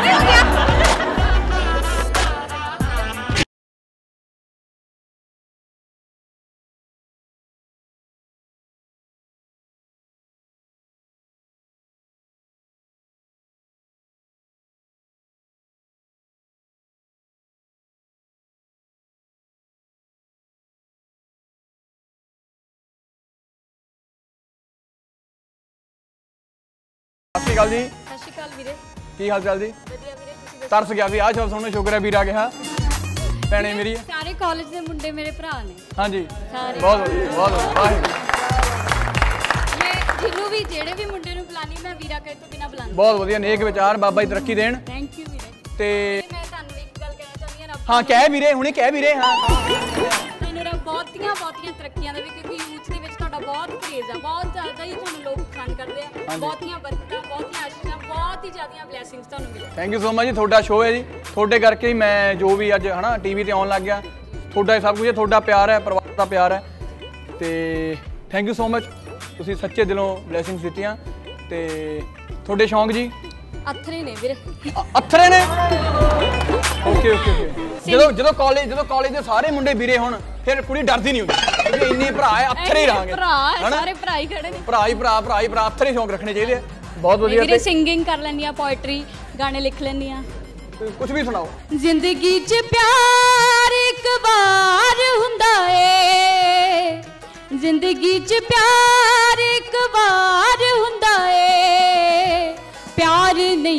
ਸਤਿ ਸ਼੍ਰੀ ਅਕਾਲ ਜੀ। ਸਤਿ ਸ਼੍ਰੀ ਅਕਾਲ ਵੀਰੇ। ਕੀ ਹਾਲ ਚਾਲ ਜੀ? ਵਧੀਆ ਵੀਰੇ, ਤੁਸੀਂ ਦੱਸੋ? ਤਰਸ ਗਿਆ ਸੀ ਆਹ ਸ਼ਬਦ ਸੁਣਨ, ਸ਼ੁਕਰ ਹੈ ਵੀਰ ਆ ਗਿਆ। ਭੈਣੇ ਮੇਰੀ ਸਾਰੇ ਕਾਲਜ ਦੇ ਮੁੰਡੇ ਮੇਰੇ ਭਰਾ ਨੇ। ਹਾਂਜੀ ਸਾਰੇ ਬਹੁਤ ਵਧੀਆ ਬਹੁਤ ਵਧੀਆ। ਮੈਂ ਜਿਹਨੂੰ ਵੀ ਜਿਹੜੇ ਵੀ ਮੁੰਡੇ ਨੂੰ ਬੁਲਾਣੀ ਮੈਂ ਵੀਰਾ ਕਹੇ ਤੋਂ ਬਿਨਾ ਬੁਲਾਉਂਦੀ। ਬਹੁਤ ਵਧੀਆ ਨੇਕ ਵਿਚਾਰ, ਬਾਬਾ ਜੀ ਤਰੱਕੀ ਦੇਣ। ਥੈਂਕ ਯੂ ਵੀਰੇ। ਤੇ ਮੈਂ ਤੁਹਾਨੂੰ ਇੱਕ ਗੱਲ ਕਹਿਣਾ ਚਾਹੁੰਦੀ ਹਾਂ। ਹਾਂ ਕਹਿ ਵੀਰੇ ਹੁਣੇ ਕਹਿ ਵੀਰੇ। ਹਾਂ ਮੈਨੂੰ ਰੱਬ ਬਹੁਤੀਆਂ ਬਹੁਤੀਆਂ ਤਰੱਕੀਆਂ ਦੇਵੇ, ਕਿਉਂਕਿ ਯੂਥ ਦੇ ਵਿੱਚ ਤੁਹਾਡਾ ਬਹੁਤ ਕਰੇਜ਼ ਆ, ਬਹੁਤ ਜ਼ਿਆਦਾ ਹੀ ਤੁਹਾਨੂੰ ਲੋਕ ਪਸੰਦ ਕਰਦੇ ਆ। ਬਹੁਤੀਆਂ ਬਰਕਤਾਂ, ਬਹੁਤੀਆਂ ਆਸ਼ੀਸ਼ਾਂ, ਬਹੁਤ ਹੀ ਜ਼ਿਆਦੀਆਂ ਬਲੇਸਿੰਗਸ ਤੁਹਾਨੂੰ ਮਿਲੇ। ਥੈਂਕ ਯੂ ਸੋ ਮਚ ਜੀ। ਤੁਹਾਡਾ ਸ਼ੋਅ ਹੈ ਜੀ, ਤੁਹਾਡੇ ਕਰਕੇ ਹੀ ਮੈਂ ਜੋ ਵੀ ਅੱਜ ਹਨਾ ਟੀਵੀ ਤੇ ਆਉਣ ਲੱਗ ਗਿਆ। ਤੁਹਾਡਾ ਸਭ ਕੁਝ ਹੈ, ਤੁਹਾਡਾ ਪਿਆਰ ਹੈ, ਪਰਿਵਾਰ ਦਾ ਪਿਆਰ ਹੈ। ਤੇ ਥੈਂਕ ਯੂ ਸੋ ਮਚ, ਤੁਸੀਂ ਸੱਚੇ ਦਿਲੋਂ ਬਲੇਸਿੰਗਸ ਦਿੱਤੀਆਂ। ਤੇ ਤੁਹਾਡੇ ਸ਼ੌਂਕ ਜੀ? ਅਥਰੇ ਨੇ ਵੀਰੇ। ਅਥਰੇ ਨੇ? Okay okay okay. ਜਦੋਂ ਜਦੋਂ ਕਾਲਜ ਜਦੋਂ ਕਾਲਜ ਦੇ ਸਾਰੇ ਮੁੰਡੇ ਵੀਰੇ ਹੋਣ ਫਿਰ ਕੁੜੀ ਡਰਦੀ ਨਹੀਂ ਹੁੰਦੀ, ਕਿਉਂਕਿ ਇੰਨੇ ਭਰਾ ਹੈ, ਅਥਰੇ ਹੀ ਰਹਾਂਗੇ। ਭਰਾ ਸਾਰੇ ਭਰਾ ਹੀ ਖੜੇ ਨੇ। ਭਰਾ ਹੀ ਭਰਾ ਭਰਾ ਹੀ ਭਰਾ ਅਥਰੇ ਸ਼ੌਂਕ ਰੱਖਣੇ ਚਾਹੀਦੇ ਆ। ਬਹੁਤ ਵਧੀਆ। ਵੀਰੇ ਸਿੰਗਿੰਗ ਕਰ ਲੈਂਦੀ ਆ, ਪੋਇਟਰੀ ਗਾਣੇ ਲਿਖ ਲੈਂਦੀ ਆ। ਕੁਝ ਵੀ ਸੁਣਾਓ। ਜ਼ਿੰਦਗੀ 'ਚ ਪਿਆਰ ਇੱਕ ਵਾਰ ਹੁੰਦਾ ਏ, ਜ਼ਿੰਦਗੀ 'ਚ ਪਿਆਰ ਇੱਕ ਵਾਰ ਹੁੰਦਾ ਏ, ਪਿਆਰ ਨਹੀਂ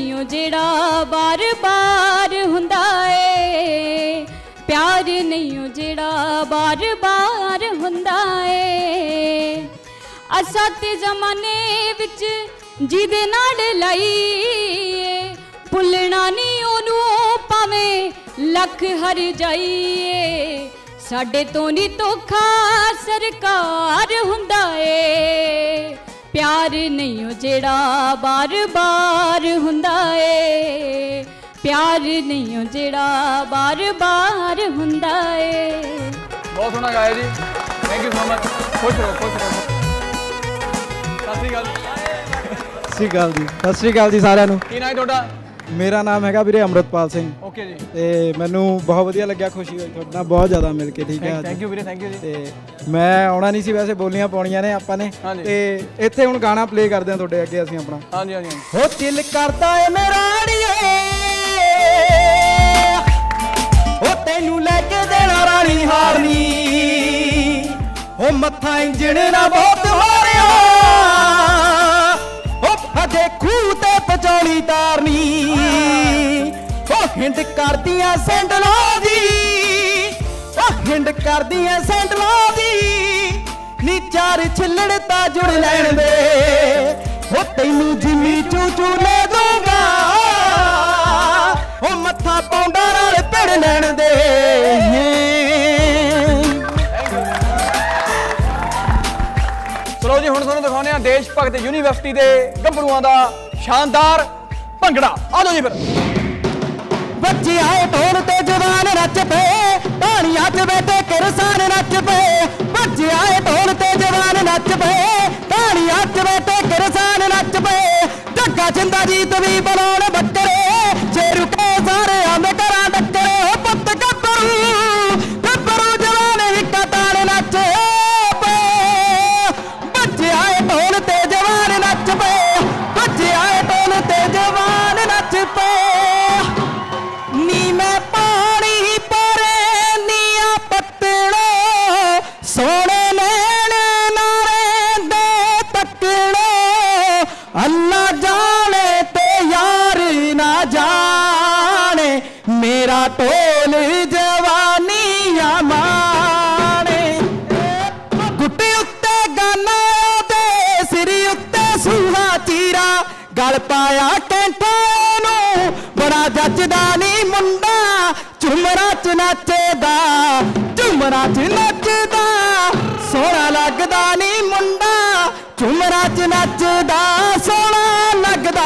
बार बार हुंदा ए प्यार नहीं ओ जेड़ा बार बार हुंदा ए असा ते जमाने विच जिदे नाल लाईए भुलना नहीं ओनू भावें लख हर जाइए साडे तो नहीं धोखा सरकार हुंदा ए प्यार नहीं ओ जेड़ा बार बार हुंदा ए प्यार नहीं हो जेड़ा बार बार हुंदा ए। बहुत सोहना गाया जी, थैंक यू सो मच। खुश रहो खुश रहो। सत श्री अकाल। सत श्री अकाल जी। सत श्री अकाल जी साਰਿਆਂ ਨੂੰ। ਕੀ ਨਾਮ ਹੈ ਤੁਹਾਡਾ? ਮੇਰਾ ਨਾਮ ਹੈਗਾ ਵੀਰੇ ਅੰਮ੍ਰਿਤਪਾਲ ਸਿੰਘ। ਓਕੇ ਜੀ। ਤੇ ਮੈਨੂੰ ਬਹੁਤ ਵਧੀਆ ਲੱਗਿਆ, ਖੁਸ਼ੀ ਹੋਈ ਤੁਹਾਡੇ ਨਾਲ ਬਹੁਤ ਜ਼ਿਆਦਾ ਮਿਲ ਕੇ। ਠੀਕ ਹੈ, ਥੈਂਕ ਯੂ ਵੀਰੇ, ਥੈਂਕ ਯੂ ਜੀ। ਤੇ ਮੈਂ ਆਉਣਾ ਨਹੀਂ ਸੀ, ਵੈਸੇ ਬੋਲੀਆਂ ਪਾਉਣੀਆਂ ਨੇ ਆਪਾਂ ਨੇ। ਤੇ ਇੱਥੇ ਹੁਣ ਗਾਣਾ ਪਲੇ ਕਰਦੇ ਹਾਂ ਤੁਹਾਡੇ ਅੱਗੇ ਅਸੀਂ ਆਪਣਾ। ਹਾਂਜੀ ਹਾਂਜੀ। ਹੋ ਦਿਲ ਕਰਦਾ ਏ ਮੇਰਾ ਅੜੀਏ ਹੋ ਤੈਨੂੰ ਲੈ ਕੇ ਦੇਣਾ ਰਾਣੀ ਹਾਰਨੀ ਹੋ ਮੱਥਾ ਇੰਜਣ ਨਾ ਬਹੁਤ ਹੋ ਰਿਹਾ ਹੋ ਹਜੇ ਖੂਹ ਤੇ ਪਚੌਲੀ ਤਾਰਨੀ ਹੋ ਹਿੰਡ ਕਰਦੀਆਂ ਸੈਂਡਲਾਂ ਦੀ ਹੋ ਹਿੰਡ ਕਰਦੀਆਂ ਸੈਂਡਲਾਂ ਦੀ ਨੀ ਚਾਰ ਛਿੱਲੜ ਤਾਂ ਜੁੜ ਲੈਣ ਦੇ ਹੋ ਤੈਨੂੰ ਜਿੰਨੀ ਚੂ ਚੂ ਲੈ ਦੂੰਗਾ ਉਹ ਮੱਥਾ ਪੌਂਡਾ ਨਾਲ ਭਿੜ ਲੈਣ ਦੇ। ਚਲੋ ਜੀ ਹੁਣ ਤੁਹਾਨੂੰ ਦਿਖਾਉਂਦੇ ਆ ਦੇਸ਼ ਭਗਤ ਯੂਨੀਵਰਸਿਟੀ ਦੇ ਗੱਭਰੂਆਂ ਦਾ ਸ਼ਾਨਦਾਰ ਭੰਗੜਾ। ਆ ਜਾਓ ਜੀ ਫਿਰ। ਬੱਚੇ ਆਏ ਢੋਲ ਤੇ ਜਵਾਨ ਨੱਚ ਪਏ ਢਾਣੀਆਂ 'ਚ ਬੈਠੇ ਕਿਰਸਾਨ ਨੱਚ ਪਏ ਬੱਚੇ ਆਏ ਢੋਲ ਤੇ ਜਵਾਨ ਨੱਚ ਪਏ ਢਾਣੀਆਂ 'ਚ ਬੈਠੇ ਕਿਰਸਾਨ ਨੱਚ ਪਏ ਢੱਗਾ ਜਿੰਦਾ ਜੀਤ ਵੀ ਬੁਲਾਉਣ ਬੱਕਰੇ ਜੇ ਰੁਕੇ ਸਾਰੇ ਆਂਦੇ ਘਰਾਂ ਡੱਕਰੇ ਪੁੱਤ ਗੱਭਰੂ ਗੱਭਰੂ ਜਵਾਨ ਇੱਕਾ ਤਾਲ ਨੱਚ ਪਏ ਬੱਚੇ ਆਏ ਢੋਲ ਤੇ ਜਵਾਨ ਨੱਚ ਪਏ ਬੱਚੇ ਆਏ ਢੋਲ ਤੇ ਜਵਾਨ ਨੱਚ ਪਏ ਨੀ ਮੈਂ ਪਾਣੀ ਪਰੇ ਨੀਆਂ ਪੱਤਣੋ ਸੋਹਣੇ ਨੈਣ ਨਾਰੇ ਦੇ ਤੱਕਣੋ ਅੱਲਾ ਜਾਣੇ ਤੇ ਯਾਰ ਨਾ ਜਾਣੇ ਮੇਰਾ ਢੋਲ ਜਵਾਨੀਆਂ ਮਾਣੇ ਗੁੱਟੇ ਉੱਤੇ ਗਾਨਾ ਤੇ ਸਿਰ ਉੱਤੇ ਸੂਹਾ ਚੀਰਾ ਗਲ ਪਾਇਆ ਕੈਂਠੇ ਨੂੰ ਬੜਾ ਜੱਜਦਾ ਨੀ ਮੁੰਡਾ ਝੁਮਰਾਂ 'ਚ ਨੱਚਦਾ ਝੁਮਰਾਂ 'ਚ ਨੱਚਦਾ ਸੋਹਣਾ ਲੱਗਦਾ ਨੀ ਮੁੰਡਾ ਝੁਮਰਾਂ 'ਚ ਨੱਚਦਾ ਸੋਹਣਾ ਲੱਗਦਾ।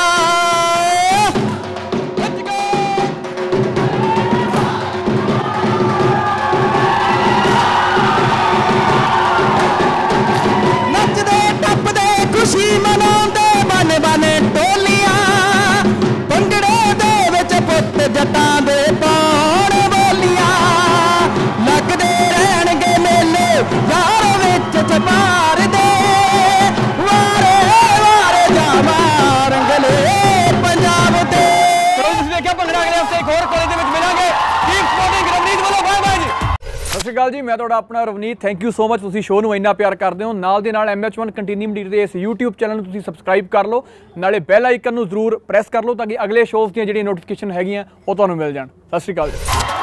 ਨੱਚਦੇ ਟੱਪਦੇ ਖੁਸ਼ੀ ਮਨਾਉਂਦੇ ਬਨ ਬਨ ਟੋਲੀਆਂ ਭੰਗੜੇ ਦੇ ਵਿੱਚ ਪੁੱਤ ਜੱਟਾਂ ਦੇ ਪਾਉਣ ਬੋਲੀਆਂ ਲੱਗਦੇ ਰਹਿਣਗੇ ਮੇਲੇ ਯਾਰ ਵਿੱਚ ਚਪਾਰ ਦੇ ਵਾਰੇ ਵਾਰੇ ਜਾਵਾਂ ਰੰਗਲੇ ਪੰਜਾਬ ਦੇ। ਚਲੋ ਤੁਸੀਂ ਦੇਖਿਆ ਭੰਗੜਾ, ਅਗਲੇ ਹਫ਼ਤੇ ਇੱਕ ਹੋਰ ਕੋਲੇ ਦੇ ਵਿੱਚ ਮਿਲਾਂਗੇ। ਕੀਪ ਸਪੋਰਟਿੰਗ ਰਵਨੀਤ ਵੱਲੋਂ ਬਾਏ ਬਾਏ ਜੀ। ਸਤਿ ਸ਼੍ਰੀ ਅਕਾਲ ਜੀ, ਮੈਂ ਤੁਹਾਡਾ ਆਪਣਾ Ravneet. Thank you so much, ਤੁਸੀਂ ਸ਼ੋਅ ਨੂੰ ਇੰਨਾ ਪਿਆਰ ਕਰਦੇ ਹੋ। ਨਾਲ ਦੇ ਨਾਲ ਐਮ ਐਚ ਵਨ ਕੰਟੀਨੀ ਮੰਡੀਰ ਦੇ ਇਸ ਯੂਟਿਊਬ ਚੈਨਲ ਨੂੰ ਤੁਸੀਂ ਸਬਸਕ੍ਰਾਈਬ ਕਰ ਲਓ, ਨਾਲੇ ਬੈਲ ਆਈਕਨ ਨੂੰ ਜ਼ਰੂਰ ਪ੍ਰੈਸ ਕਰ ਲਓ ਤਾਂ ਕਿ ਅਗਲੇ ਸ਼ੋਅ ਦੀਆਂ ਜਿਹੜੀਆਂ ਨੋਟੀਫਿਕੇਸ਼ਨ ਹੈਗੀਆਂ ਉਹ ਤੁਹਾਨੂੰ ਮਿਲ ਜਾਣ। ਸਤਿ ਸ਼੍ਰੀ ਅਕਾਲ ਜੀ।